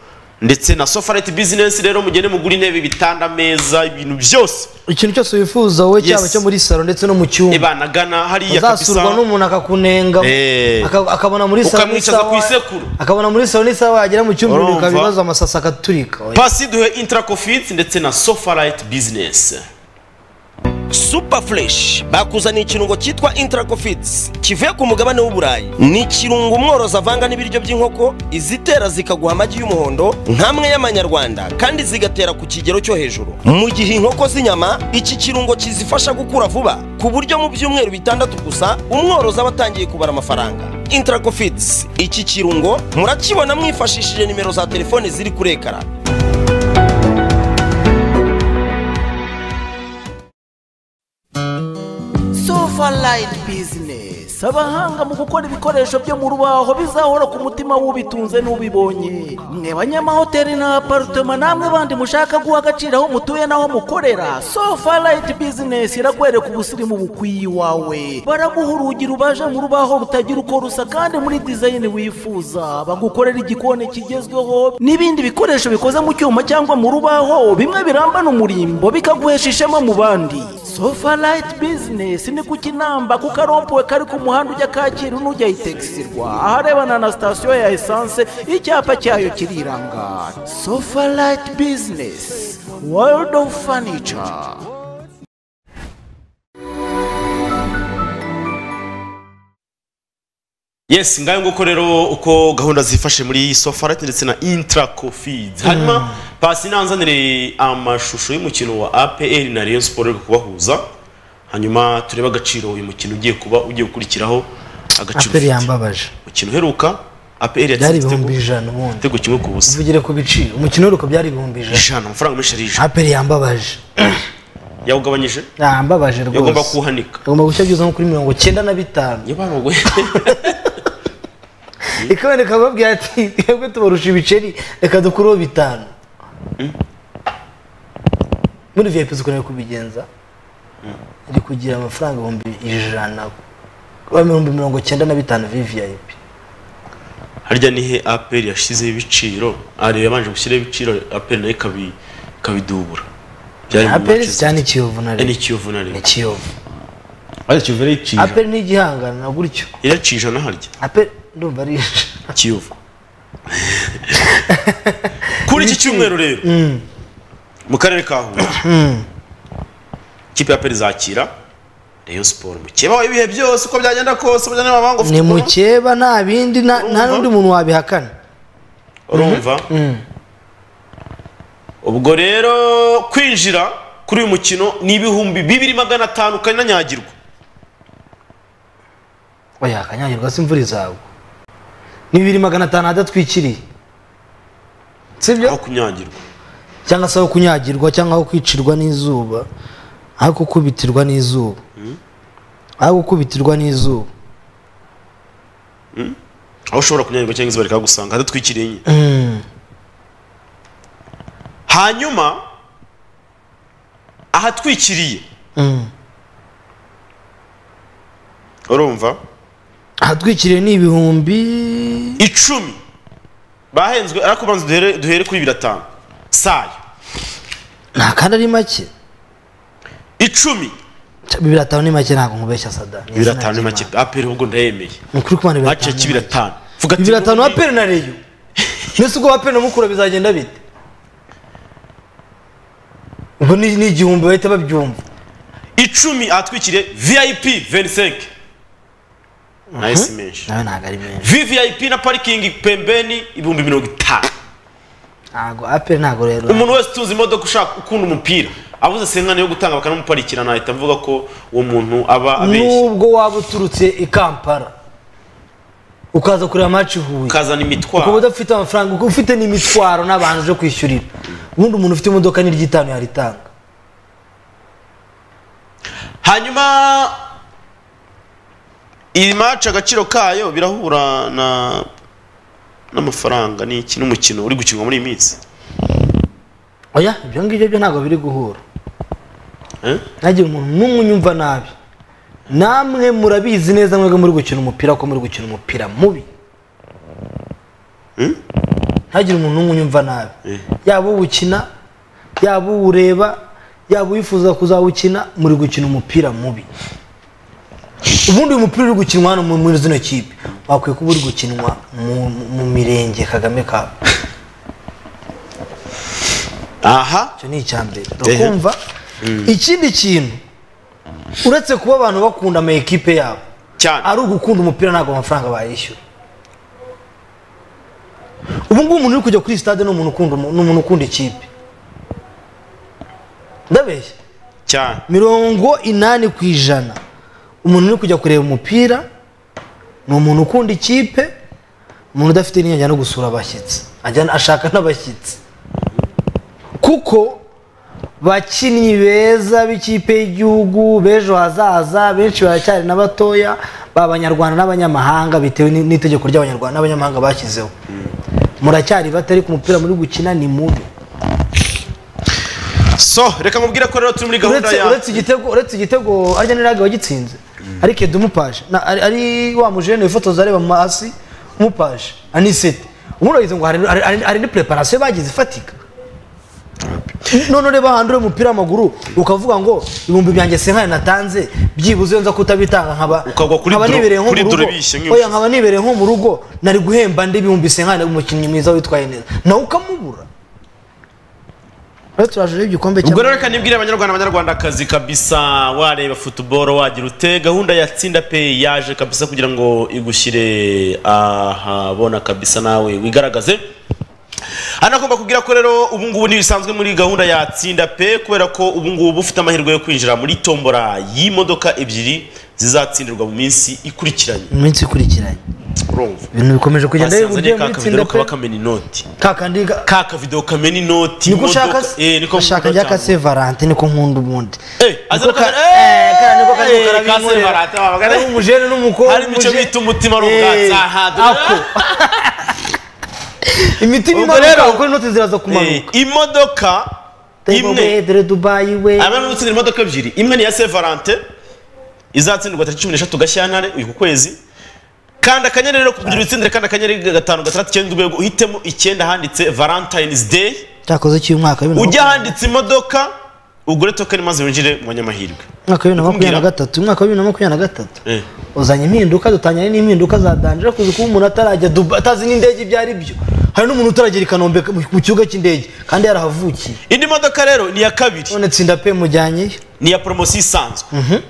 ndetse na Sofarite business rero mugende mugura intebe bitanda meza ibintu byose ikintu cyose wifuza wowe cyaba cyo muri salon ndetse no mu cyumba ibana gana hariya kabisa uzasurwa n'umuntu akakunenga akabona muri salon ukamwicaza ku isekuru akabona muri salon isawa yagera mu cyumba ukabibaza amasasa akaturika pasi duhe Intracofit ndetse na Sofarite business. Super Fresh bakuzaniye ikirungo cyitwa Intracofit kivuye ku mugabane w'Uburayi. Ni ikirungo umworozi avanga n'ibiryo by'inkoko izitera zikaguha amagi y'umuhondo nkamwe y'amanyarwanda kandi zigatera ku kigero cyo hejuru. Mu gihe inkoko z'inyama iki kirungo kizifasha gukura vuba ku buryo mu byumweru bitandatu gusa umworozi abatangiye kubara amafaranga. Intracofit iki kirungo murakibona mwifashishije nimero za telefone ziri kuri ekara. Sofarite business abahanga mu gukora ibikoresho byo mu rubaho bizahora ku mutima w'ubitunze n'ubibonye. Mwe banyamahoteli na apartment namwe bandi mushaka guha agaciro aho mutuye naho mukorera, Sofarite business irakwereka ubusirimu bukwiye wawe. Baraguha urugi rubaje mu rubaho rutagira uko rusa kandi muri design wifuza. Bagukorera igikoni kigezweho n'ibindi bikoresho bikoze mu cyuma cyangwa mu rubaho bimwe birambana umurimbo bikaguhesha ishema mu bandi. Sofarite business ni ku Kinamba ku karompuwe kari ku muhanda ujya Kacyiru n'ujya Itexirwa aharebana na station ya essence icyapa cyayo kiriranga. Sofarite business world of furniture. Yes, ngayo nguko rero uko gahunda zifashe muri Sofarite ndetse na Intracofit. Hanyuma mm. pasi nanzanire amashusho y'umukino wa A P R na Rayon Sport kubahuza. Hanyuma tureba agaciro uyu mukino ugiye kuba ugiye gukurikiraho agaciro. A P R yambabaje. Umukino heruka A P R yatsinze ibihumbi ijana ubundi. Tego kimwe ku busa. Uvugire ku biciro. Umukino heruka byari ibihumbi ijana. Ijana amafaranga menshi ari ijana. A P R yambabaje. Yawugabanyije? Yambabaje rwose. Yagomba kuhanika. Yagomba gushyagiza nko kuri mirongo icyenda na bitanu. Yababagwe. Ikabone kababwiye ati twebwe tubarusha ibiceri reka dukuro bitanu. Muri V I P zikora kubigenza. Iri kugira amafaranga ibihumbi ijana. Wa mirongo icyenda na bitanu V I P. Harya nihe A P R yashize ibiciro, ari yabanje gushyira ibiciro A P R nayo kabi kabidubura. Byari A P R cyane Kiyovu na Ni Kiyovu na Ni Kiyovu. Ari Kiyovu ari cija. A P R ni igihangana gutyo. Iracija na harya. A P R ndumva ari Kiyovu. Kuri iki cyumweru rero. Mu karere ka Huye. Kipe ya A P R zakira Rayon Sport. Mukeba ibihe byose uko byagenda kose bajyana babango. Ni mukeba nta bindi nta n'undi muntu wabihakana. Urumva? Ubwo rero kwinjira kuri uyu mukino ni ibihumbi bibiri magana atanu kananyagirwa. Oya kanyagirwa simvura izawe. Ni bibiri magana atanu adatwikiriye. Sibyo? Aho kunyagirwa. Cyangwa se aho kunyagirwa cyangwa aho kwicirwa n'izuba. Aho kukubitirwa n'izuba. Aho kukubitirwa n'izuba. Aho ushobora kunyagirwa cyangwa izuba rikagusanga adatwikiriye. Hanyuma ahatwikiriye. Urumva? Ahatwikiriye ni ibihumbi icumi. Bahenzwe ariko banze duhere duhere kuri biratanu. Sayo. Nta kandi ari make. Icumi. Biratanu ni make ntago nkubeshya Sada. Biratanu ni make. A P R ubwo ndayemeye. Mukuru kumana biratanu. Make kibiratanu. Vuga ati biratanu A P R na Rayon. Nese ubwo A P R namukura bizagenda bite? Ubwo ni ni igihumbi bahita babyumva. Icumi atwikire V I P vingt-cinq. Nice menshi. Nawe ntago ari menshi. V V I P na parking pembeni ibihumbi mirongo itanu. Ntago A P R ntago rero. Umuntu wese tuzi imodoka ushaka ukunda umupira. Abuze senkane yo gutanga bakanamuparikira nahita mvuga ko uwo muntu aba abeshye. Nubwo waba uturutse i Kampala ukaza kureba match Huye. Ukazana imitwaro. Uko udafite amafaranga uko ufite n'imitwaro n'abantu je kwishyurira. Ubundi umuntu ufite imodoka ni ryitanu yaritanga. Hanyuma iyi match agaciro kayo birahura na n'amafaranga ni iki n'umukino uri gukinwa muri iminsi. Oya ibyo ngibyo byo ntago biri guhura. Eh? Nagiye umuntu n'umunyumva nabi. Namwe murabizi neza mwege muri gukina umupira ko muri gukina umupira mubi. Hmm? ntagire umuntu n'umwe unyumva nabi yaba uwukina yaba uwureba yaba uwifuza kuzawukina muri gukina umupira mubi ubundi uyu mupira uri gukinwa hano muri zino kipe wakwiye kuba uri gukinwa mu mirenge Kagame Cup aha cyo ni icyambere ukumva ikindi kintu uretse kuba abantu bakunda ama equipe yabo cyane ari ugukunda umupira ntabwo amafaranga bayishyura ubu ngubu umuntu uri kujya kuri stade n'umuntu ukunda n'umuntu ukunda ikipe ndabeshya cyane mirongo inani ku ijana umuntu uri kujya kureba umupira ni umuntu ukunda ikipe umuntu udafite n'inyanja no gusura abashyitsi ajyana ashaka n'abashyitsi kuko bakinnyi beza b'ikipe y'igihugu bejo hazaza benshi baracyari n'abatoya b'abanyarwanda n'abanyamahanga bitewe n'itegeko ry'abanyarwanda n'abanyamahanga bashyizeho muracyari batari ku mupira muri gukina ni mubi so reka mubwire ko rero turi muri gahunda ya uretse igitego uretse igitego arya n'irage wagitsinze ariko edumupaje ari wa mujene wifotoza areba mu hasi umupaje anisete umuntu yagize ngo hari hari ni preparation bagize ifatika none reba handure umupira w'amaguru ukavuga ngo ibihumbi byanjye senkane natanze byibuze nza kutabitanga nkaba nkaba nibereye nko mu rugo oya nkaba nibereye nko mu rugo nari guhemba ndi ibihumbi senkane umukinnyi mwiza witwaye neza nawe ukamubura turaje igikombe cyane ubwo rero reka nibwire abanyarwanda abanyarwandakazi kabisa wareba football wagira ute gahunda ya Tsinda Pay yaje kabisa kugira ngo igushyire ahabona kabisa nawe wigaragaze anagomba kugira ko rero ubu ngubu nibisanzwe muri gahunda ya Tsinda Pay kubera ko ubu ngubu ufite amahirwe yo kwinjira muri tombora y'imodoka ebyiri zizatsindirwa mu minsi ikurikiranye mu minsi ikurikiranye urumva ibintu bikomeje kugenda biburyo muri Tsinda Pay bakamena inoti kakandi kaka video kamena inoti niko shaka eh niko shaka njya ka Saint Valentin niko nkunda ubundi eh azaruka eh kana niko kazi ka Saint Valentin bagara umujene n'umukobwa hari mico bita umutima rubwatsa aha imitima imanuka uko inoti ziraza kumanuka imodoka imwe dere Dubai we abana gutsindira imodoka ebyiri imwe ni ya Saint Valentin izatsindwa tariki cumi n'eshatu Gashyantare uyu kwezi kandi akanyenyeri rero kugira utsindire kandi akanyenyeri gatanu gatandatu icyenda urwego uhitemo icyenda handitse Valentine's Day cyakoze cy'uyu mwaka ujya handitse imodoka ugure token maze winjire mu banyamahirwe mwaka wa bibiri na makumyabiri na gatatu mwaka wa bibiri na makumyabiri na gatatu uzanye impinduka dutanyanye n'impinduka za danje kuzi kuba umuntu atarajya Dubai atazi n'indege ibyari byo hari n'umuntu utaragera i Kanombe mu kibuga cy'indege kandi yarahavukiye indi modoka rero ni ya kabiri none Tsinda Pay mujyanye ni ya promotion isanzwe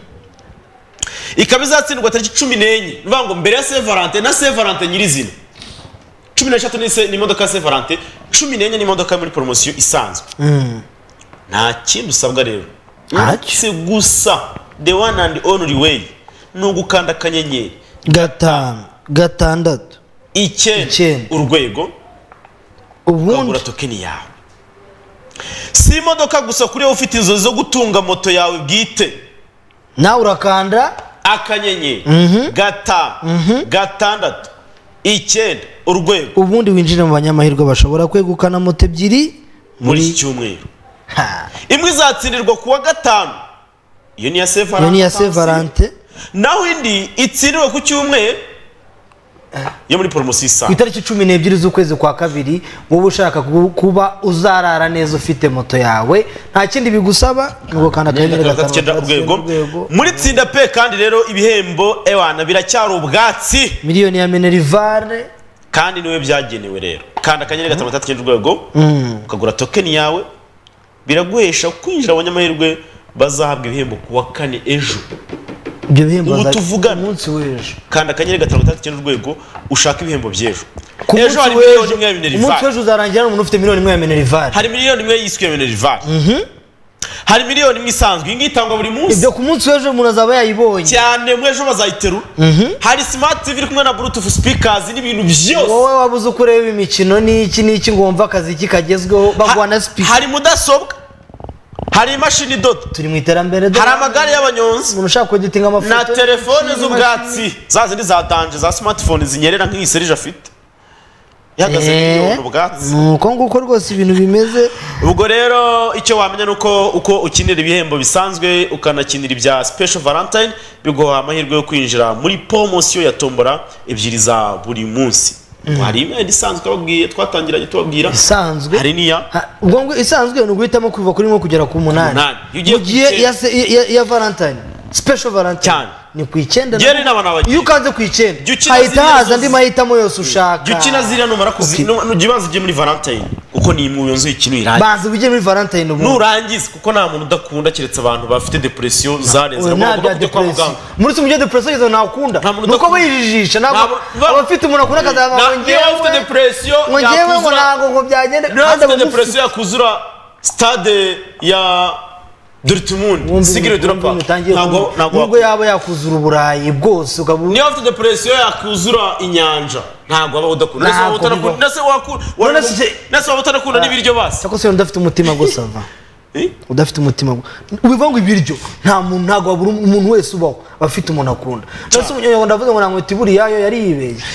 ikaba izatsindwa tariki cumi n'enye nuvuga ngo mbere ya Saint Valentin na Saint Valentin nyirizina cumi n'eshatu ni imodoka ya Saint Valentin cumi n'enye ni imodoka muri promotion isanzwe nta kintu usabwa rero uretse gusa the one and only way ni ugukanda akanyenyeri gatanu gatandatu icyenda urwego ubundi tokeni yawe si imodoka gusa kuri wowe ufite inzozi zo gutunga moto yawe bwite nawe urakanda akanyenyeri gatanu gatandatu icyenda urwego ubundi winjire mu banyamahirwe bashobora kwegukana moto ebyiri muri iki cyumweru imwe izatsindirwa kuwa gatanu iyo ni ya Saint Valentin naho indi itsindirwa ku cyumweru yo muri promotion isa ku itariki cumi n'ebyiri z'ukwezi kwa kabiri wowe ushaka kuba uzarara neza ufite moto yawe nta kindi bigusaba ngo kandi akanyenyeri gatanu urwego muri Tsinda Pay kandi rero ibihembo ewana biracyari ubwatsi miliyoni ya Minerivare kandi niwe byagenewe rero kandi akanyenyeri gatanu gatatu icyenda urwego ukagura token yawe biraguhesha kwinjira abanyamahirwe bazahabwa ibihembo kuwa kane ejo ibyo bihembo tuvuga umunsi w'ejo kandi akanyenyeri gatanu gatatu icyenda urwego ushaka ibihembo by'ejo ejo hari miliyoni imwe ya Minerivare umunsi w'ejo uzarangira n'umuntu ufite miliyoni imwe ya Minerivare hari miliyoni imwe yiswe ya Minerivare hari miliyoni imwe isanzwe iyi ngiyi itangwa buri munsi ibyo ku munsi w'ejo umuntu azaba yayibonye cyane mu ejo bazayiterura hari smart T V iri kumwe na bluetooth speakers n'ibintu byose wowe wabuze uko ureba imikino n'iki n'iki ngo wumva akazi kikagezweho bagwa na speaker hari mudasobwa hari imashini dodo turi mu iterambere hari amagare y'abanyonzi umuntu ushaka kugitinga amafoto na telefone z'ubwatsi za zindi za danje za smartphone zinyerera nk'iyi serije afite yahagaze miliyoni ubwatsi nuko nguko rwose ibintu bimeze ubwo rero icyo wamenya nuko uko ukinira ibihembo bisanzwe ukanakinira ibya Special Valentine biguha amahirwe yo kwinjira muri promotion ya tombora ebyiri za buri munsi hari imyenda isanzwe babwiye twatangiranye tubabwira isanzwe hari niya Ha, ubwo ngo isanzwe ni uguhitamo kuva kuri nko kugera ku munani Umunani. Iyo ugiye mu gihe ku ya se- ya- ya valentine special valentine Cyane. ni ku icyenda Njye rero n'abana bagiye. iyo ukanze ku icyenda Jya ukina hahita ziriya haza zose. andi mahitamo yose ushaka jya ukina ziriya numara kuzi Okay. nu- nujya ubanza ujye muri valentine kuko ni mu nzu y'ikinu irangiye banza ujye muri valentine ubu nurangiza kuko nta muntu udakunda keretse abantu bafite depression zarenze Oya, nta bya depression muri mu gihe depression izo ntakunda Nta muntu nuko udakunda. bayijijisha ntabwo Ntabwo- abafite umuntu akunda akazaba ngo niba ufite ngewe depression ngo ngewe ngo yakuzura ntabwo ngo byagende niba kandi ufite abagufi- depression yakuzura stade ya Dortmund Wumva sigire ibintu durapa bitangiye ntabwo kumva. ntabwo nubwo yaba yakuzura uburayi bwose ukaba niba ufite depression yakuzura inyanja ntabwo waba udakunda nese Ntabwo waba utanakunda bibaho. nese wakunda None se- nese waba utanakunda n'ibiryo basi cyangwa se udafite umutima gusa va Eh? udafite umutima gu- ubivuga ngo ibiryo nta muntu ntabwo wabura umuntu wese ubaho aba afite umuntu akunda nose umunyarwanda avuga ngo nta nkweto ibura iyayo yari yibeshye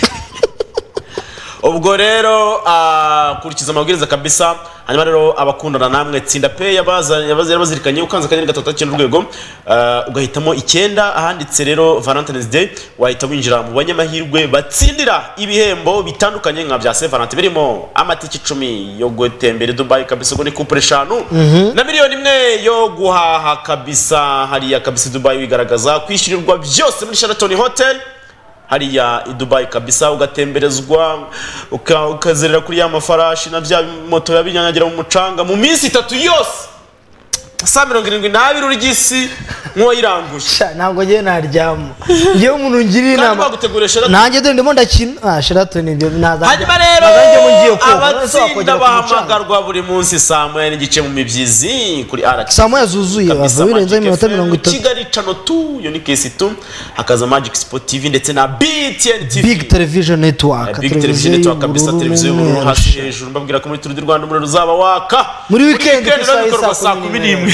ubwo rero ah, kurikiza amabwiriza kabisa hanyuma rero abakundana namwe tsinda pe yabaza yabaza yarabazirikanye ukanze akanyenyeri gatatu icyenda urwego ah, ugahitamo icyenda ahanditse rero Valentine's Day wahita winjira mu banyamahirwe batsindira ibihembo bitandukanye nka bya Saint Valentin birimo amatike icumi yo gutembera Dubai kabisa ubwo ni couple eshanu na miliyoni imwe yo guhaha kabisa hariya kabisa Dubai wigaragaza kwishyurirwa byose muri Sheraton Hotel hariya i Dubai kabisa ugatemberezwa uka- ukazerera kuri ya mafarashi na bya moto yabinyanyagira mu mucanga mu minsi itatu yose saa mirongo irindwi n'abiri urigisi nk'uwayiranguye Sha, ntabwo ngewe naryama ngewe umuntu ngiriye kandi inama bagutegurira Sheraton nanjye dore ndimo ndakina ah Sheraton ibyo nazajya hanyuma rero nazajya mu ngiye koga none se abatsinda wakongera ku mucanga. bahamagarwa buri munsi saa moya n'igice mu mibyizi kuri R X saa moya zuzuye kabisa ava birenzeho Magic iminota F M, mirongo itatu Kigali Channel two iyo ni kesi tu hakaza Magic Sport T V ndetse na B T N T V big television network Big Television Network kabisa televiziyo y'ubururu hasi hejuru mbabwira ko muri Tour du Rwanda umuriro uzaba waka Muri weekend rero ku isaha bikorwa ya saa saa kumi kumi n'imwe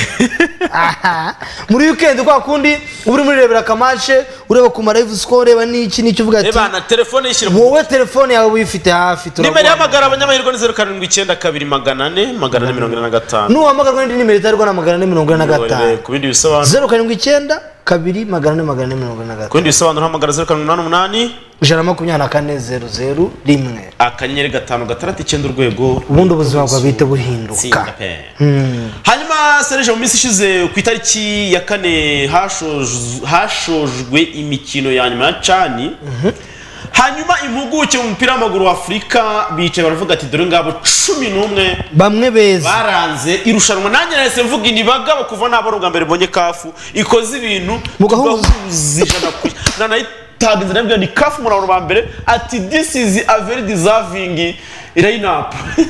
Aha. muri weekend kwa kundi uba uri muri rebera kamashe ureba ku ma live score ureba n'iki n'icyo uvuga ati eba na telefone yishyira mu wowe telefone yawe uyifite hafi nimero y'amagara abanyamahirwe ni zeru karindwi icyenda kabiri magana ane magana ane mirongo ine na gatanu nuhamagarwa n'indi nimero itarwa na magana ane mirongo ine na gatanu ku bindi bisobanuro zeru karindwi icyenda kabiri magana ane magana ane mirongo ine na ku gatanu bindi bisobanuro hamagara zeru karindwi umunani umunani ijana na makumyabiri na kane zeru zeru rimwe akanyenyeri gatanu gatandatu icyenda urwego ubundi ubuzima bwawe buhita Tsinda buhinduka pe. hanyuma Serge mu minsi ishize ku itariki ya kane hashoj- hashojwe imikino ya nyuma ya cani hanyuma impuguke mu mupira w'amaguru wa Afurika bicaye baravuga ati dore ngabo cumi n'umwe bamwe beza baranze irushanwa nanjye nahise mvuga inibagabo kuva naba ari ubwa mbere mbonye kafu ikoze ibintu Mugahuza. tugahuza ijana ku ijana nanayitaginze nabwira ni kafu muri abo ba mbere ati this is a very deserving lineup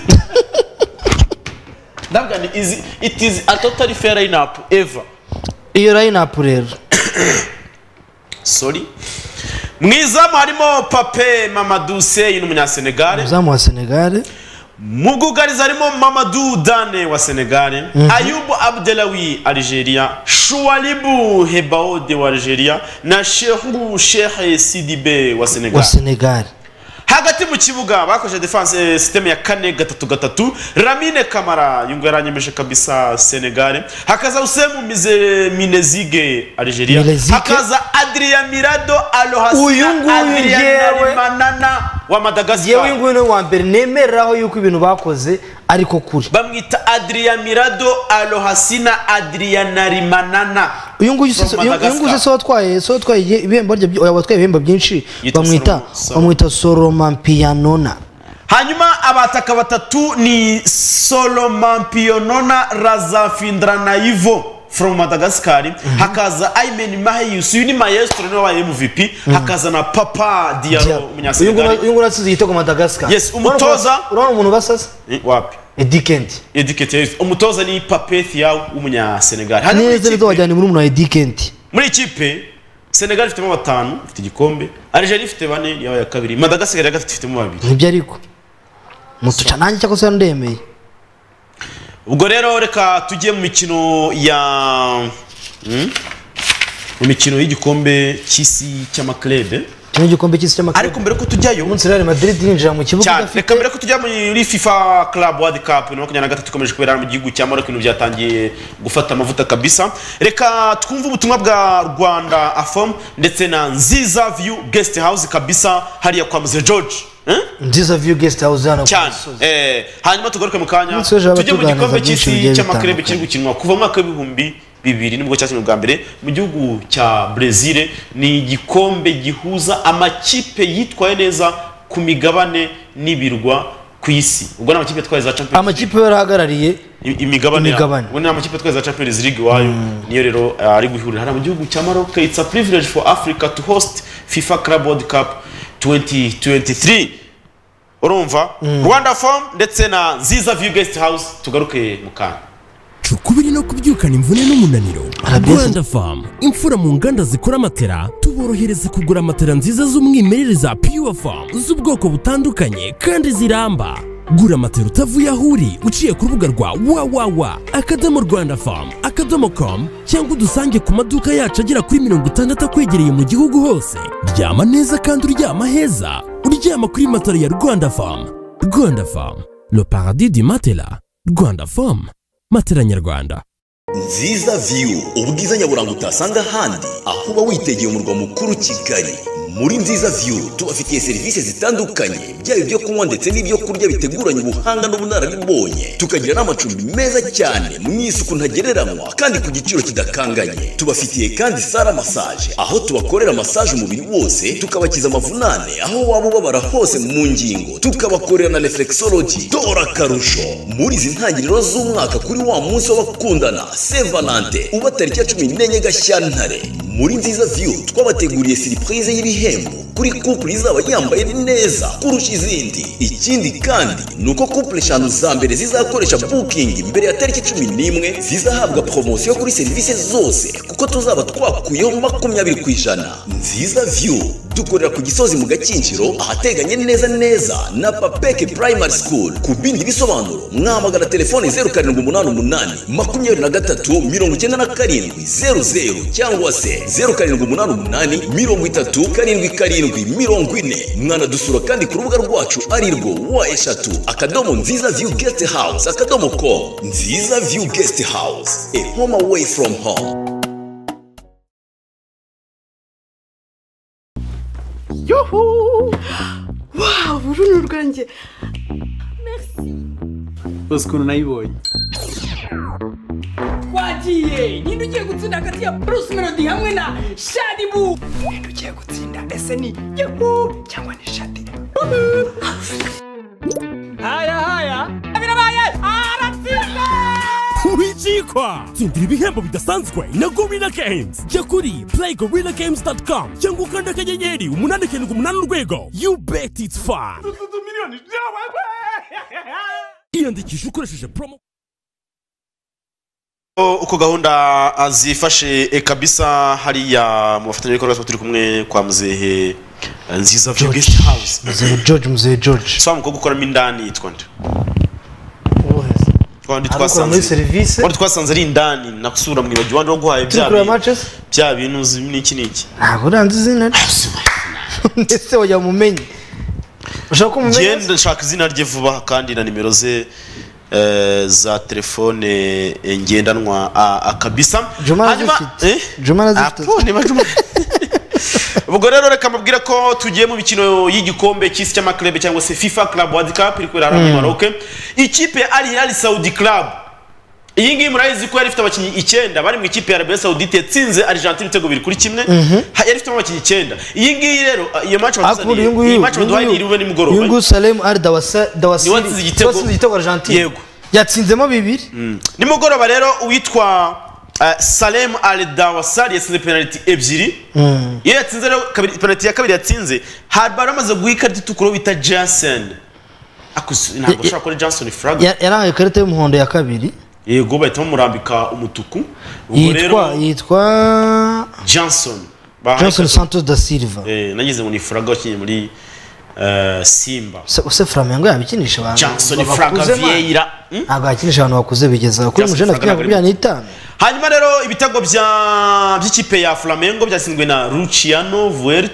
ndabwira ni is it is a totally fair lineup ever iyo line up rero sorry mu izamu harimo Pape Mamadou Seye n'umunyasenegale umuzamu wa Senegal mu bwugarizi harimo Mamadou Dane wa Senegal Ayubu Abdelawi Algeria Choualibou Hebaode wa Algeria na Cheikhou Cheikh Sidibe wa Senegal wa Senegal hagati mu kibuga bakoresheje defense eh, system ya kane gatatu gatatu Lamine Camara yungu yaranyemeje kabisa Senegal hakaza Usemu Mize Minezige Algeria Minezige. hakaza Adrien Mirado Alohasina Uyu nguyu yewe. Manana wa Madagascar yewe nguyu ni wa mbere nemereraho yuko ibintu bakoze ariko kuri bamwita Adrien Mirado Alohasina Adrien Narimanana uyu nguyu From se uyu Madagascar. nguyu se watwaye so watwaye ibihembo rye oya watwaye ibihembo byinshi Yitwa bamwita Solomon- Solomon. bamwita Solomon Pianona hanyuma abataka batatu ni Solomon Pionona Razafindranayivo from Madagascar hakaza Aymen Mahayus uyu ni maestro niwe wabaye M V P hakaza na Papa Diallo uyu nguyu umunyasenegal uyu nguyu atsinze igitego Madagascar Yes, umutoza- urabona umuntu basasa Eh, wapi Eddie Kent Educated umutoza ni Pape Thiaw w'umunyasenegal hano muri neza neza ikipe- wajyana muri umuntu wa Eddie Kent muri ikipe Senegal ifitemo batanu ifite igikombe Algeria ifite bane yabaye ya kabiri Madagascar ya gatatu ifitemo babiri nibyo ariko mutuca nanjye cyangwa se ndemeye ubwo rero reka tujye mu mikino ya hmm? mu mikino y'igikombe cy'isi cy'amaklebe kimwe gikombe cy'isi cy'amakipe ariko mbere ko tujyayo umunsi Real Madrid yinjira mu kibuga cyane idafite reka mbere ko tujya muri FIFA Club World Cup bibiri na makumyabiri na gatatu ikomeje kubera mu gihugu cya Maroc, ibintu byatangiye gufata amavuta kabisa. Reka twumve ubutumwa bwa Rwanda Afom ndetse na Nziza View Guest House kabisa hariya kwa Mzee George. Eh? Nziza View Guest House hano cyane eh hanyuma tugaruke mu kanya tujye mu gikombe cy'isi cy'amakrebe kiri gukinwa kuva mu mwaka w'ibihumbi bibiri nibwo cyakinwe bwa mbere mu gihugu cya Brazil. Ni igikombe gihuza amakipe yitwaye neza ku migabane n'ibirwa ku isi. Ubwo n'amakipe twaye za Champions amakipe yarahagarariye imigabane ubwo n'amakipe twaye za Champions League wayo niyo rero ari guhurira hano mu gihugu cya Maroc. It's a privilege for Africa to host FIFA Club World Cup twenty twenty-three. Urumva Rwanda Farm ndetse na Nziza View Guest House tugaruke mu kana kubiri no kubyukana imvune n'umunaniro. Rwanda Farm imfura mu nganda zikora matera tuborohereza kugura matera nziza z'umwimerere za Pure Farm z'ubwoko butandukanye kandi ziramba. Gura matera utavuye aho uri uciye ku rubuga rwa www akadomo rwanda farm akadomo com cyangwa udusange ku maduka yacu agera kuri mirongo itandatu akwegereye mu gihugu hose. Ryama neza kandi uryama heza, uryama kuri matera ya Rwanda Farm. Rwanda Farm, le paradis du matelas. Rwanda Farm, matera nyarwanda. Nziza View, ubwiza nyaburanga utasanga handi aho uba witegeye umurwa mukuru Kigali. Muri Nziza View tubafitiye serivisi zitandukanye byaba ibyo kunywa ndetse n'ibyo kurya biteguranye ubuhanga n'ubunararibonye. Tukagira n'amacumbi meza cyane mu isuku ntagereranywa kandi ku giciro kidakanganye. Tubafitiye kandi sala massage aho tubakorera massage umubiri wose, tukabakiza amavunane aho waba ubabara hose mu ngingo, tukabakorera na reflexology. Dora karusho muri izi ntangiriro z'umwaka kuri wa munsi w'abakundana Saint Valentin uba tariki ya cumi n'enye Gashyantare. Muri Nziza View twabateguriye surprise y'ibihembo kuri couple izaba yambaye neza kurusha izindi. Ikindi kandi nuko couple eshanu za mbere zizakoresha booking mbere ya tariki cumi n'imwe zizahabwa promotion kuri service zose kuko tuzaba twakuyeho makumyabiri ku ijana. Nziza View dukorera ku Gisozi mu Gakinjiro ahateganye neza neza na Papeke Primary School. Ku bindi bisobanuro mwahamagara telefone zero karindwi umunani umunani makumyabiri na gatatu mirongo icyenda na karindwi zeru zeru cyangwa se zero karindwi umunani umunani mirongo itatu karindwi karindwi mirongo ine. Mwana dusura kandi ku rubuga rwacu ari rwo wa eshatu akadomo Nziza View Guest House akadomo com. Nziza View Guest House, a home away from home. Yuhu! Wow, uruntu rwanjye. Merci. Bose ukuntu nayibonye. Twagiye! Ninde ugiye gutsinda hagati ya Bruce Melody hamwe na Shadibu? Ninde ugiye gutsinda ese ni Yuhu cyangwa ni Shadi? Haya haya! Birabaye! Aratsinda! Wicikwa! Tsindira ibihembo bidasanzwe na Gorilla Games. Jya kuri play gorilla games dot com cyangwa ukanda akanyenyeri umunani karindwi umunani urwego. You bet it's fun! Miliyoni byawe! Iyandikisha ukoresheje promo. Uko gahunda azifashe kabisa hariya mu bafatanyabikorwa turi kumwe kwa Mzee Nziza View Guest House. Mzee George Mzee George Swa mukoko gukora mindani yitwa nde? Twandi twasanze muri service. Twandi twasanze ari indani nakusura mu ibajyo wandi waguhaye bya bya bintu n'iki n'iki. Ntabwo ranzi izina. Ndetse wajya mumenye. Ushaka kumumenye? Genda nshaka izina rye vuba kandi na nimero ze za telefone ngendanwa akabisa. Hanyuma eh Juma nazifite. Ubwo rero reka mubwira ko tugiye mu mikino y'igikombe cy'isi cy'amaklebe cyangwa se FIFA Club World Cup iri kwera mu Maroc. Ikipe ya Al Hilal Saudi Club iyi ngiyi murayizi ko yari ifite abakinnyi icyenda bari mu ikipe ya Arabia Saudite yatsinze Argentine ibitego bibiri kuri kimwe. Yari ifite abakinnyi icyenda. Iyi ngiyi rero iyo match batuzaniye iyi match baduhaye ni ruve nimugoroba. Yungu Salem Al Dawasa Dawasiri watsinze igitego Argentine. Yego. Yatsinzemo bibiri. Nimugoroba rero uwitwa Uh, Salem Al Dawasari yatsinze penalty ebyiri. Mm. Iyo yatsinze rero penalty ya kabiri yatsinze hari bamaze guhika itukuro bita Johnson. Akusi ntabwo ushaka kuri Johnson Fraga. Yarahaye ikarita y'umuhondo ya kabiri. Yego bahita bamurambika umutuku. Ubwo rero yitwa Johnson. Johnson Santos da Silva. Eh nagize ngo ni Fraga wakinye muri Uh, Simba. Use Flamengo yabikinisha abantu. Johnson Fraga Vieira. Ntabwo yakinisha abantu bakuze bigeza kuri mujana afite makumyabiri n'itanu. Hanyuma rero ibitego bya by'ikipe ya Flamengo byatsinzwe na Luciano Vuerto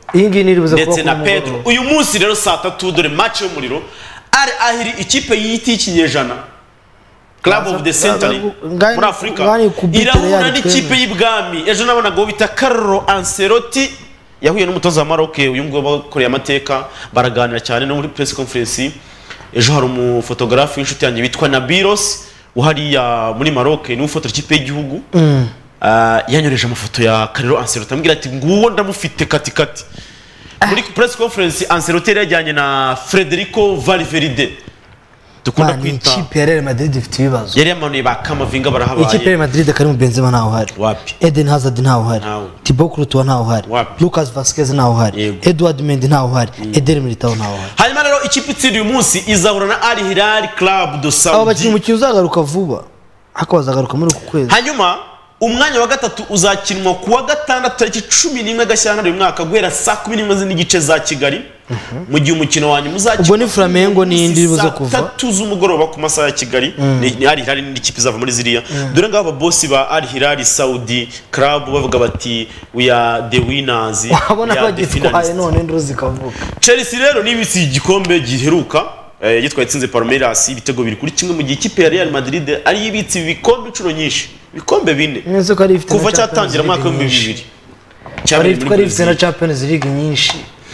iyi ngiyi ntiribuze kuba ndetse na Pedro. Uyu munsi rero saa tatu dore match y'umuriro Al Ahly ikipe yiti y'ikinyejana Club of the Century muri Afrika irahura n'ikipe y'ibwami. Ejo nabonaga bita Carlo Ancelotti yahuye n'umutoza wa Maroc uyu ngo bakoreye amateka baraganira cyane no muri press conference. Ejo hari umufotographe w'inshuti yanjye bitwa Nabiros uhariya muri Maroc ni ufotora ikipe y'igihugu yanyoreje amafoto ya Carlo Ancelotti ambwira ati nguwo ndamufite kati kati. Muri press conference Ancelotti yajyanye na Federico Valverde dukunda kwita ikipe ya Real Madrid ifite ibibazo. Yari yamanuye ba Kamavinga barahabaye. Ikipe ya Real Madrid Karim Benzema ntaho hari. Wapi? Eden Hazard ntaho hari. Thibaut Courtois ntaho hari. Lucas Vazquez ntaho hari. Edouard Mendy ntaho hari. Eder Militao ntaho hari. Hanyuma rero ikipe itsindiye umunsi izahura na Al Hilal Club do Saudi. Aba bakinnyi umukino uzagaruka vuba. Hako bazagaruka muri uku kwezi. Hanyuma umwanya wa gatatu uzakinwa kuwa gatandatu tariki cumi n'imwe Gashyantare uyu mwaka guhera saa kumi n'imwe n'igice za Kigali. Mu gihe umukino wanyu muzakinwa ubwo ni Flamengo n'indi buza kuva saa tatu z'umugoroba ku masaha ya Kigali. Ni Al Hilal n'indi kipe izava muri ziriya. Dore ngabo boss ba Al Hilal Saudi Club bavuga bati we are the winners. Wabona bagitwaye none nduru zikavuka. Chelsea rero nibisi igikombe giheruka yitwaye itsinze Palmeiras ibitego biri kuri kimwe mu gihe ikipe ya Real Madrid ari ibitsi ibikombe incuro nyinshi bikombe bine kuva cyatangira mwaka wa bibiri cyari twari ifite na Champions League nyinshi.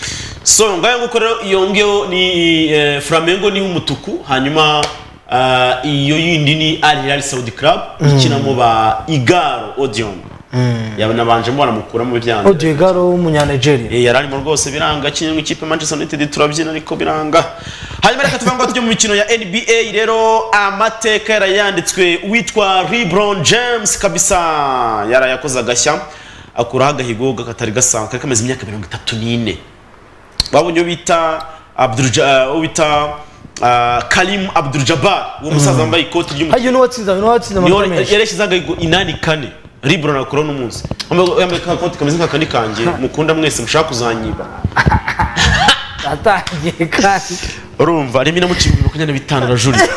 So ngaye nguko rero iyo ngeo ni Flamengo ni umutuku hanyuma iyo yindi ni Al Hilal Saudi Club ikinamo ba Igaro Odion yabana banje mbona mukura mu byanda Odion Igaro w'umunya Nigeria eh yararimo rwose biranga kinye ikipe Manchester United turabyina ariko biranga. Hanyuma reka tuvuga tujye mu mikino ya N B A rero amateka yarayanditswe witwa LeBron James kabisa yarayakoza gashya akuraho agahigo gatari gasanzwe kameze imyaka mirongo itatu n'ine. Babonye bita Abdul bita Karim Abdul Jabbar uwo musaza wambaye ikoti ry'umutuku. Hayo no watsinda no watsinda amafaranga yareshyizaga inani kane LeBron akora no munsi yambaye ikoti kameze nka kani kanje mukunda mwese mushaka kuzanyiba atangiye kandi urumva ari mina mu cumi makumyabiri na bitanu na juri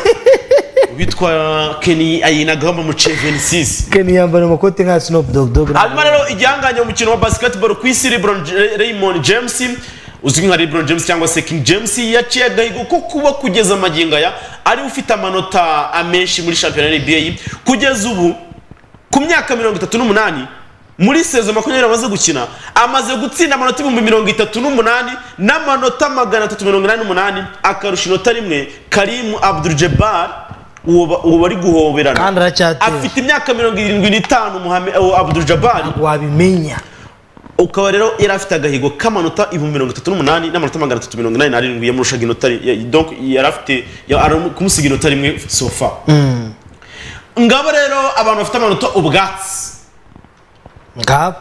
bitwa Kenny ayina gamba mu vingt-six Kenny yambara amakoti nka Snoop Dogg Dogg. Hanyuma rero igihanganye mu mukino wa basketball ku isi LeBron Raymond James uzwi nka LeBron James cyangwa se King James yaciye agahigo ko kuba kugeza amaginga ya ari ufite amanota amenshi muri championnat N B A kugeza ubu ku myaka mirongo itatu n'umunani muri sezo makumyabiri amaze gukina amaze gutsinda amanota ibihumbi mirongo itatu n'umunani n'amanota magana atatu mirongo inani n'umunani akarusha inota rimwe Karim Abdul Jabbar uwo bari guhoberana afite imyaka mirongo irindwi n'itanu Muhammad Abdul Jabbar wabimenya ukaba rero yari afite agahigo k'amanota ibihumbi mirongo itatu n'umunani n'amanota magana atatu mirongo inani n'arindwi yamurushaga inota donc yari afite kumusiga inota rimwe sofa. Ngabo rero abantu bafite amanota ubwatsi ngabo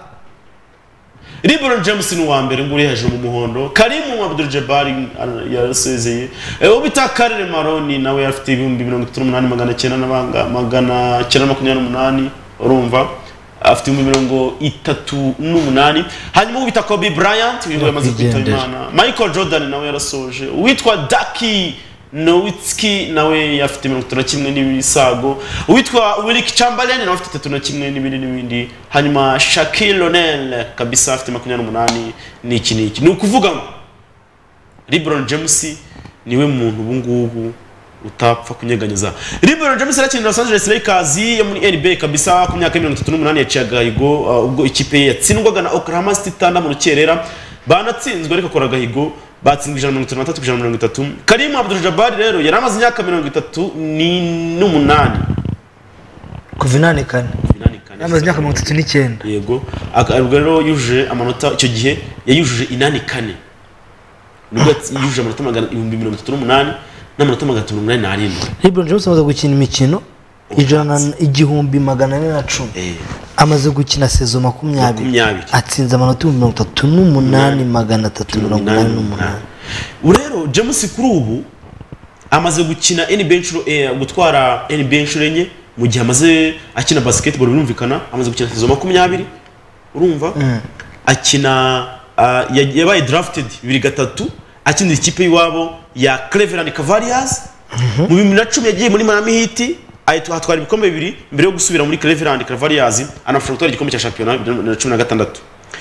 LeBron James ni uwa mbere nguri hejuru mu muhondo. Karim Abdul Jabbar yarasezeye uwo bita Karl Malone nawe afite ibihumbi mirongo itatu n'umunani magana cyenda n'abanga magana cyenda makumyabiri n'umunani urumva afite mirongo itatu n'umunani. Hanyuma ubita Kobe Bryant uyu yamaze kwitaba Imana. Michael Jordan nawe yarasoje uwitwa Daki Nowitzki nawe afite mirongo itatu na kimwe n'ibisago uwitwa Wilt Chamberlain nawe afite itatu na kimwe n'ibindi n'ibindi. Hanyuma Shaquille O'Neal kabisa afite makumyabiri n'umunani n'iki n'iki. Ni ukuvuga ngo LeBron James niwe muntu ubu ngubu utapfa kunyeganyeza. LeBron James arakinira Los Angeles Lakers yo muri N B A kabisa ku myaka mirongo itatu n'umunani yaciye agahigo ubwo ikipe yatsindwaga na Oklahoma City Thunder mu rukerera banatsinzwe ariko akora agahigo batsinzwe ijana na mirongo itatu na gatatu ijana na mirongo itatu. Karim Abdul Jabbar rero yari amaze imyaka mirongo itatu n'umunani kuva inani kane yamaze imyaka mirongo itatu n'icyenda yego rero yujuje amanota icyo gihe yayujuje inani kane nubwo yujuje amanota ibihumbi mirongo itatu n'umunani n'amanota magana atatu mirongo inani n'arindwi. LeBron James amaze gukina imikino ijana igihumbi magana ane na cumi amaze gukina sezo makumyabiri atsinze amanota mirongo itatu n'umunani magana atatu mirongo inani n'umunani. Rero James kuri ubu amaze gukina N B A inshuro gutwara N B A inshuro enye mu gihe amaze akina basketball birumvikana amaze gukina sezo makumyabiri urumva akina yabaye drafted bibiri gatatu akinira ikipe y'iwabo ya Cleveland Cavaliers mu bibiri na cumi yagiye muri Miami Heat atwara ibikombe bibiri mbere yo gusubira muri Cleveland Cavaliers anafasha gutwara igikombe cya championnat na cumi na gatandatu.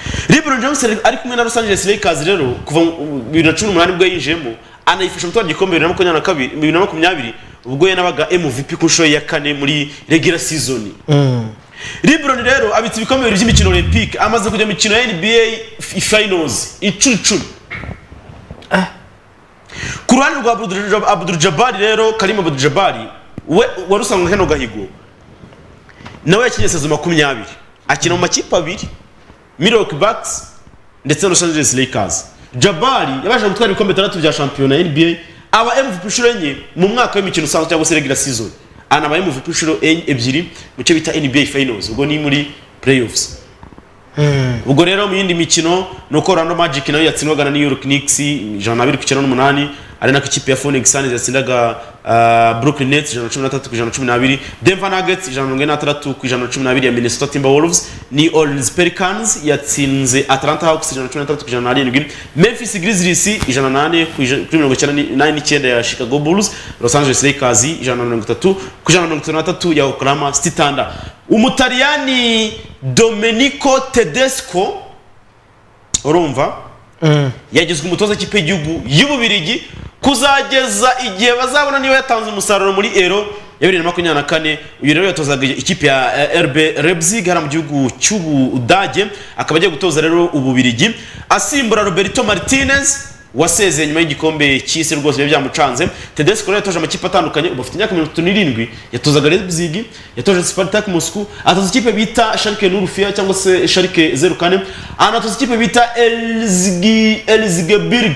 LeBron James ari kumwe na Los Angeles Lakers rero kuva bibiri na cumi n'umunani ubwo yinjiyemo anayifasha gutwara igikombe bibiri na makumyabiri na kabiri bibiri na makumyabiri ubwo yanabaga M V P ku nshuro ya kane muri regular season. LeBron rero abitse ibikombe bibiri by'imikino Olympique amaze kujya mu mikino ya N B A Finals icumi. Ku ruhande rwa Abdul Jabbar rero Karim Abdul Jabbar we warusanga hano gahigo nawe yakinye sezo makumyabiri akina mu makipe abiri Milwaukee Bucks ndetse na Los Angeles Lakers. Jabbar yabasha gutwara ibikombe bitandatu bya shampiyona ya N B A aba M V P inshuro enye mu mwaka w'imikino usanzwe cyangwa se regular season anaba M V P inshuro ebyiri mu cyo bita N B A Finals ubwo ni muri playoffs. Ubwo rero mu yindi mikino nuko Orlando Magic nayo yatsindwaga na New York Knicks ijana na abiri ku icyenda n'umunani ari nako ikipe ya Phoenix Suns yatsindaga uh, Brooklyn Nets ijana na cumi na gatatu ku ijana na cumi n'abiri, Denver Nuggets ijana na mirongo ine na gatandatu ku ijana na cumi n'abiri ya Minnesota Timberwolves, New Orleans Pelicans yatsinze Atlanta Hawks ijana na cumi na gatandatu ku ijana na arindwi, Memphis Grizzlies ijana na nane ku mirongo icyenda n'icyenda ya Chicago Bulls, Los Angeles Lakers ijana na mirongo itatu ku ijana na mirongo itatu na gatatu ya Oklahoma City Thunder. Umutaliyani Domenico Tedesco urumva mm. yagizwe umutoza w'ikipe y'igihugu y'Ububirigi kuzageza igihe bazabona niba yatanze umusaruro muri Euro ya bibiri na makumyabiri na kane. Uyu rero yatozaga ikipe ya R B Leipzig hara mu gihugu cy'Ubudage akaba agiye gutoza rero Ububirigi asimbura Roberto Martinez wasezeye nyuma y'igikombe cy'isi rwose byamucanze. Tedesco rero yatoje amakipe atandukanye ubu afite imyaka mirongo itatu n'irindwi yatozaga Leipzig, yatoje Spartak Moscow, atoza ikipe bita Schalke null cyangwa se Schalke zeru kane, anatoza ikipe bita Elzgi Elzgebirg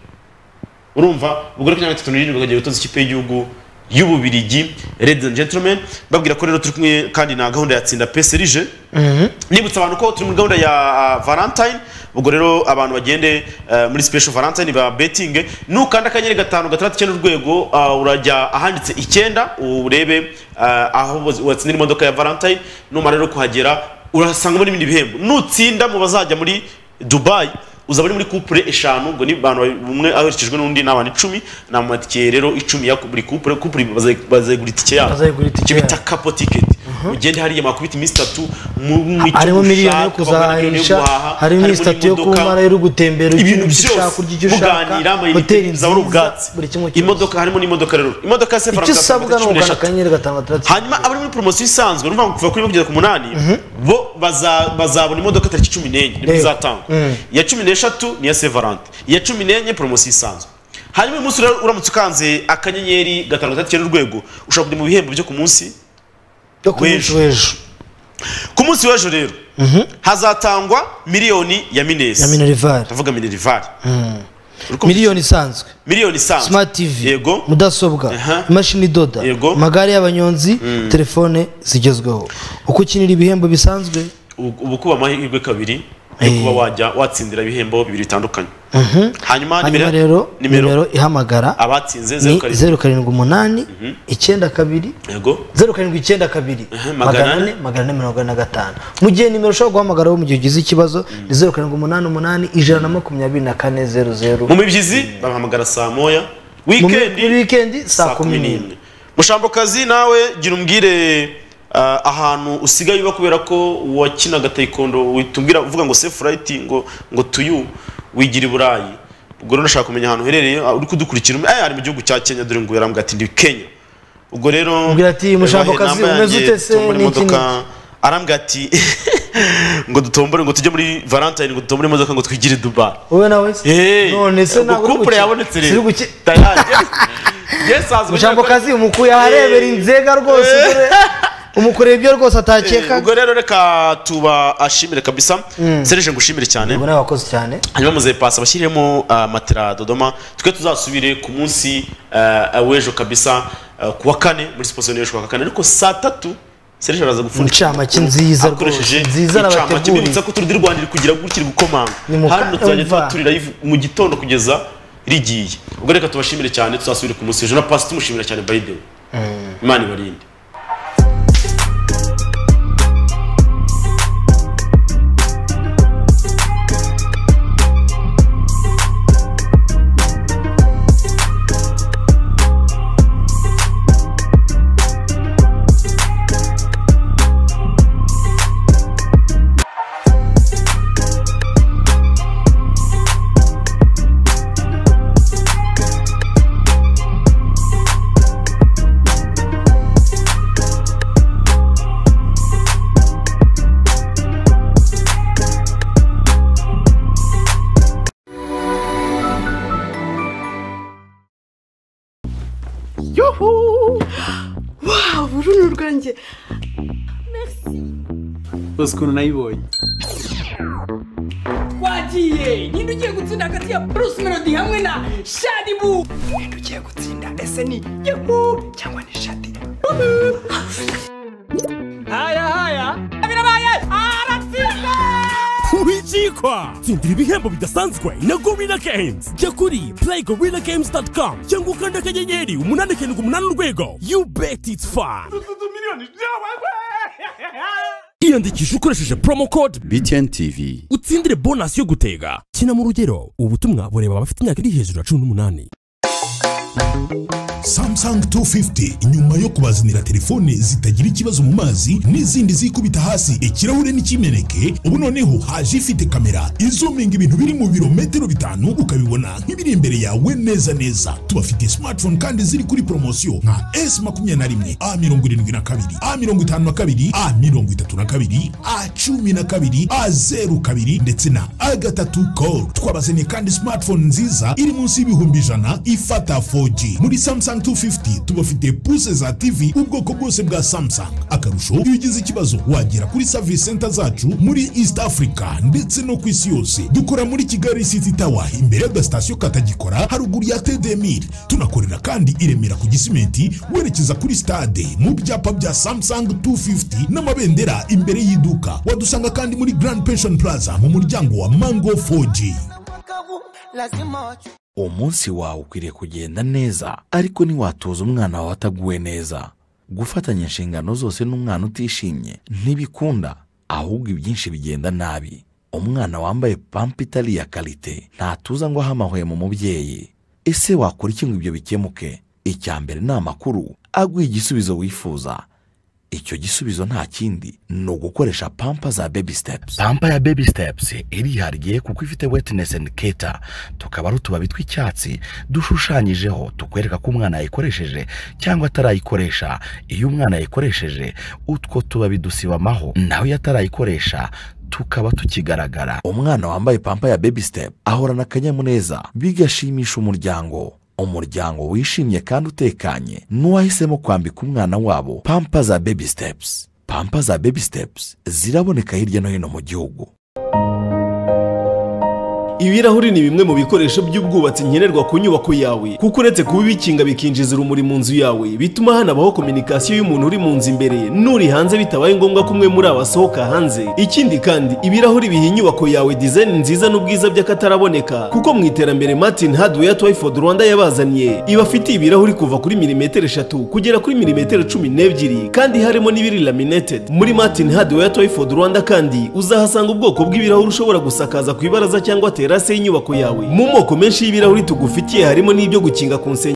urumva ubwo rero imyaka mirongo itatu n'irindwi akagiye gutoza ikipe y'igihugu y'Ububirigi. Ladies and gentlemen babwira ko rero turi kumwe kandi na gahunda yatsinda P S G. Mhm. Nibutsa abantu ko turi muri gahunda ya uh, Valentine ubwo rero abantu bagende uh, muri special Valentine ba betting nukanda kanyeri gatanu gatandatu cyenda urwego uh, urajya ahanditse icyenda urebe uh, aho watsindira imodoka ya Valentine numara rero kuhagera urasanga muri ibindi bihembo nutsinda mu bazajya muri Dubai uzaba muri couple eshanu ngo ni bantu umwe aherekejwe n'undi n'abandi icumi na matike rero icumi ya buri couple couple bazayigura itike ya cyo bita couple ticket ugende hari makubita iminsi itatu mu harimo miliyoni yo kuzahisha hari iminsi itatu yo kumara yo gutembera ibintu byose kuganira amayinite zabura ubwatsi imodoka harimo n'imodoka rero imodoka se faranga cyisabwa no kana kanyeri gatandatu hanyuma abari muri promotion isanzwe urumva kuva kuri kugeza ku munani bo bazabona imodoka tariki cumi n'enye nibwo izatangwa ya cumi n'eshatu ni ya Severante ya cumi n'enye promotion isanzwe. Hanyuma umunsi uramutse ukanze akanyenyeri gatanu gatatu cyenda urwego ushobora kujya mu bihembo byo ku munsi yo kuwejo ku munsi w'ejo rero hazatangwa miliyoni ya Minesi ya Minerval ndavuga Minerval miliyoni isanzwe miliyoni isanzwe smart T V yego mudasobwa imashini doda magare y'abanyonzi telefone zigezweho uko ukinira ibihembo bisanzwe ubu kuba amahirwe kabiri kuba wajya watsindira ibihembo bibiri bitandukanye. Hanyuma nimero nimero ihamagara abatsinze zero karindwi umunani icyenda kabiri yego zero karindwi icyenda kabiri magana ane magana ane mirongo ine na gatanu. Mu gihe nimero ushobora guhamagara wo mu gihe ugize ikibazo ni zero karindwi umunani umunani ijana na makumyabiri na kane zeru zeru. Mu mibyizi bahamagara saa moya weekend weekend saa kumi n'imwe. Mushambokazi nawe gira umbwire Uh, ahantu usigaye uba kubera ko wakinaga taekwondo witumbira uvuga ngo safe right ngo ngo tuyu wigira Burayi ubwo rero nashaka kumenya ahantu herereye uri kudukurikira eh ari mu gihugu cya Kenya dore ngo yarambwa ati ndi Kenya ubwo rero ubwira ati Mushambokazi umeze utese n'iki arambwa ati ngo dutombore ngo tujye muri Valentine ngo dutombore imodoka ngo twigire Dubai wowe nawe none se ntabwo couple yabonetse rero yes Mushambokazi umukuye aharebera inzega rwose umukoreye ibyo rwose atakeka. Ubwo rero reka tuba ashimire kabisa Serge ngushimire cyane ubona wakoze cyane hanyuma muze pasa bashyiremo matera Dodoma twe tuzasubire ku munsi w'ejo kabisa kuwa kane muri sponsor y'ejo kuwa kane ariko saa tatu Serge araza gufundika incamake nziza rwose nziza n'abategura ibitsa ko turi Rwanda kugira gukira gukomanga hano tuzajya turi live mu gitondo kugeza rigiye. Ubwo reka tubashimire cyane tuzasubire ku munsi w'ejo na pasi tumushimira cyane by the way Imana ibarinde. yuhu wow uruntu rwanjye merci bose ukuntu nayibonye twagiye nyine ugiye gutsinda hagati ya Bruce Melody hamwe na Shadibu nyine ugiye gutsinda ese ni yuhu cyangwa ni Shadi haya haya birabaye aratsinda wicikwa tsindira ibihembo bidasanzwe na Gorilla Games jya kuri play gorilla games dot com cyangwa ukanda akanyenyeri umunani karindwi umunani urwego you bet it's fun iyandikisha ukoresheje promo code B T N T V utsindire bonus yo gutega kina mu rugero ubutumwa bureba abafite imyaka iri hejuru ya cumi n'umunani. Samsung two fifty nyuma yo kubazanira telefone zitagira ikibazo mu mazi n'izindi zikubita hasi ikirahure n'ikimeneke ubu noneho haje ifite kamera izuminga ibintu biri mu birometero bitanu ukabibona nk'ibiri imbere yawe neza neza. Tubafite smartphone kandi ziri kuri promotion nka S makumyabiri na rimwe A mirongo irindwi na kabiri A mirongo itanu na kabiri A mirongo itatu na kabiri A cumi na kabiri A zero kabiri ndetse na A gatatu Core. Twabazaniye kandi smartphone nziza iri munsi y'ibihumbi ijana ifata four G. Muri Samsung two fifty tubafite puse za T V ubwoko bwose bwa Samsung. Akarusho iyo ugize ikibazo wagera kuri service center zacu muri East Africa ndetse no ku isi yose. Dukora muri Kigali City Tower imbere ya station Katagikora haruguru ya T D Mil. Tunakorera kandi iremera ku Gisimenti werekeza kuri stade mu byapa bya Samsung two fifty n'amabendera imbere y'iduka. Wadusanga kandi muri Grand Pension Plaza mu muryango wa Mango four G. Umunsi wawe ukwiriye kugenda neza ariko ntiwatoza umwana wawe ataguwe neza. Gufatanya inshingano zose n'umwana utishimye ntibikunda ahubwo ibyinshi bigenda nabi. Umwana wambaye pampa itari ya kalite ntatuza ngo ahamahwe mu mubyeyi. Ese wakora iki ngo ibyo bikemuke? Icyambere ni amakuru aguha igisubizo wifuza. Icyo gisubizo nta kindi ni ugukoresha pampa za baby steps. Pampa ya baby steps irihariye kuko ifite wetness indicator, tukaba ari utubabi tw'icyatsi dushushanyijeho tukwereka ko umwana yayikoresheje cyangwa atarayikoresha. Iyo umwana yayikoresheje utwo tubabi dusibamaho, naho yatarayikoresha tukaba tukigaragara. Umwana wambaye pampa ya baby step ahorana akanyamuneza bigashimisha umuryango. Umuryango wishimye kandi utekanye n'uwahisemo kwambika umwana wabo pampa za baby steps. Pampa za baby steps ziraboneka hirya no hino mu gihugu. Ibirahuri ni bimwe mu bikoresho by'ubwubatsi nkenerwa ku nyubako yawe kuko uretse kuba bikinga bikinjiza urumuri mu nzu yawe bituma hanabaho communication y'umuntu uri mu nzu imbere n'uri hanze bitabaye ngombwa kumwe muri abasohoka hanze. Ikindi kandi ibirahuri biha inyubako yawe design nziza n'ubwiza by'akataraboneka kuko mu iterambere Martin Hardware Twyford Rwanda yabazaniye ibafitiye ibirahuri kuva kuri milimetero eshatu kugera kuri milimetero cumi n'ebyiri kandi harimo n'ibiri laminated. Muri Martin Hardware Twyford Rwanda kandi uzahasanga ubwoko bw'ibirahuri ushobora gusakaza ku ibaraza cyangwa terase y'inyubako yawe. Mu moko menshi y'ibirahuri tugufitiye harimo n'ibyo gukinga ku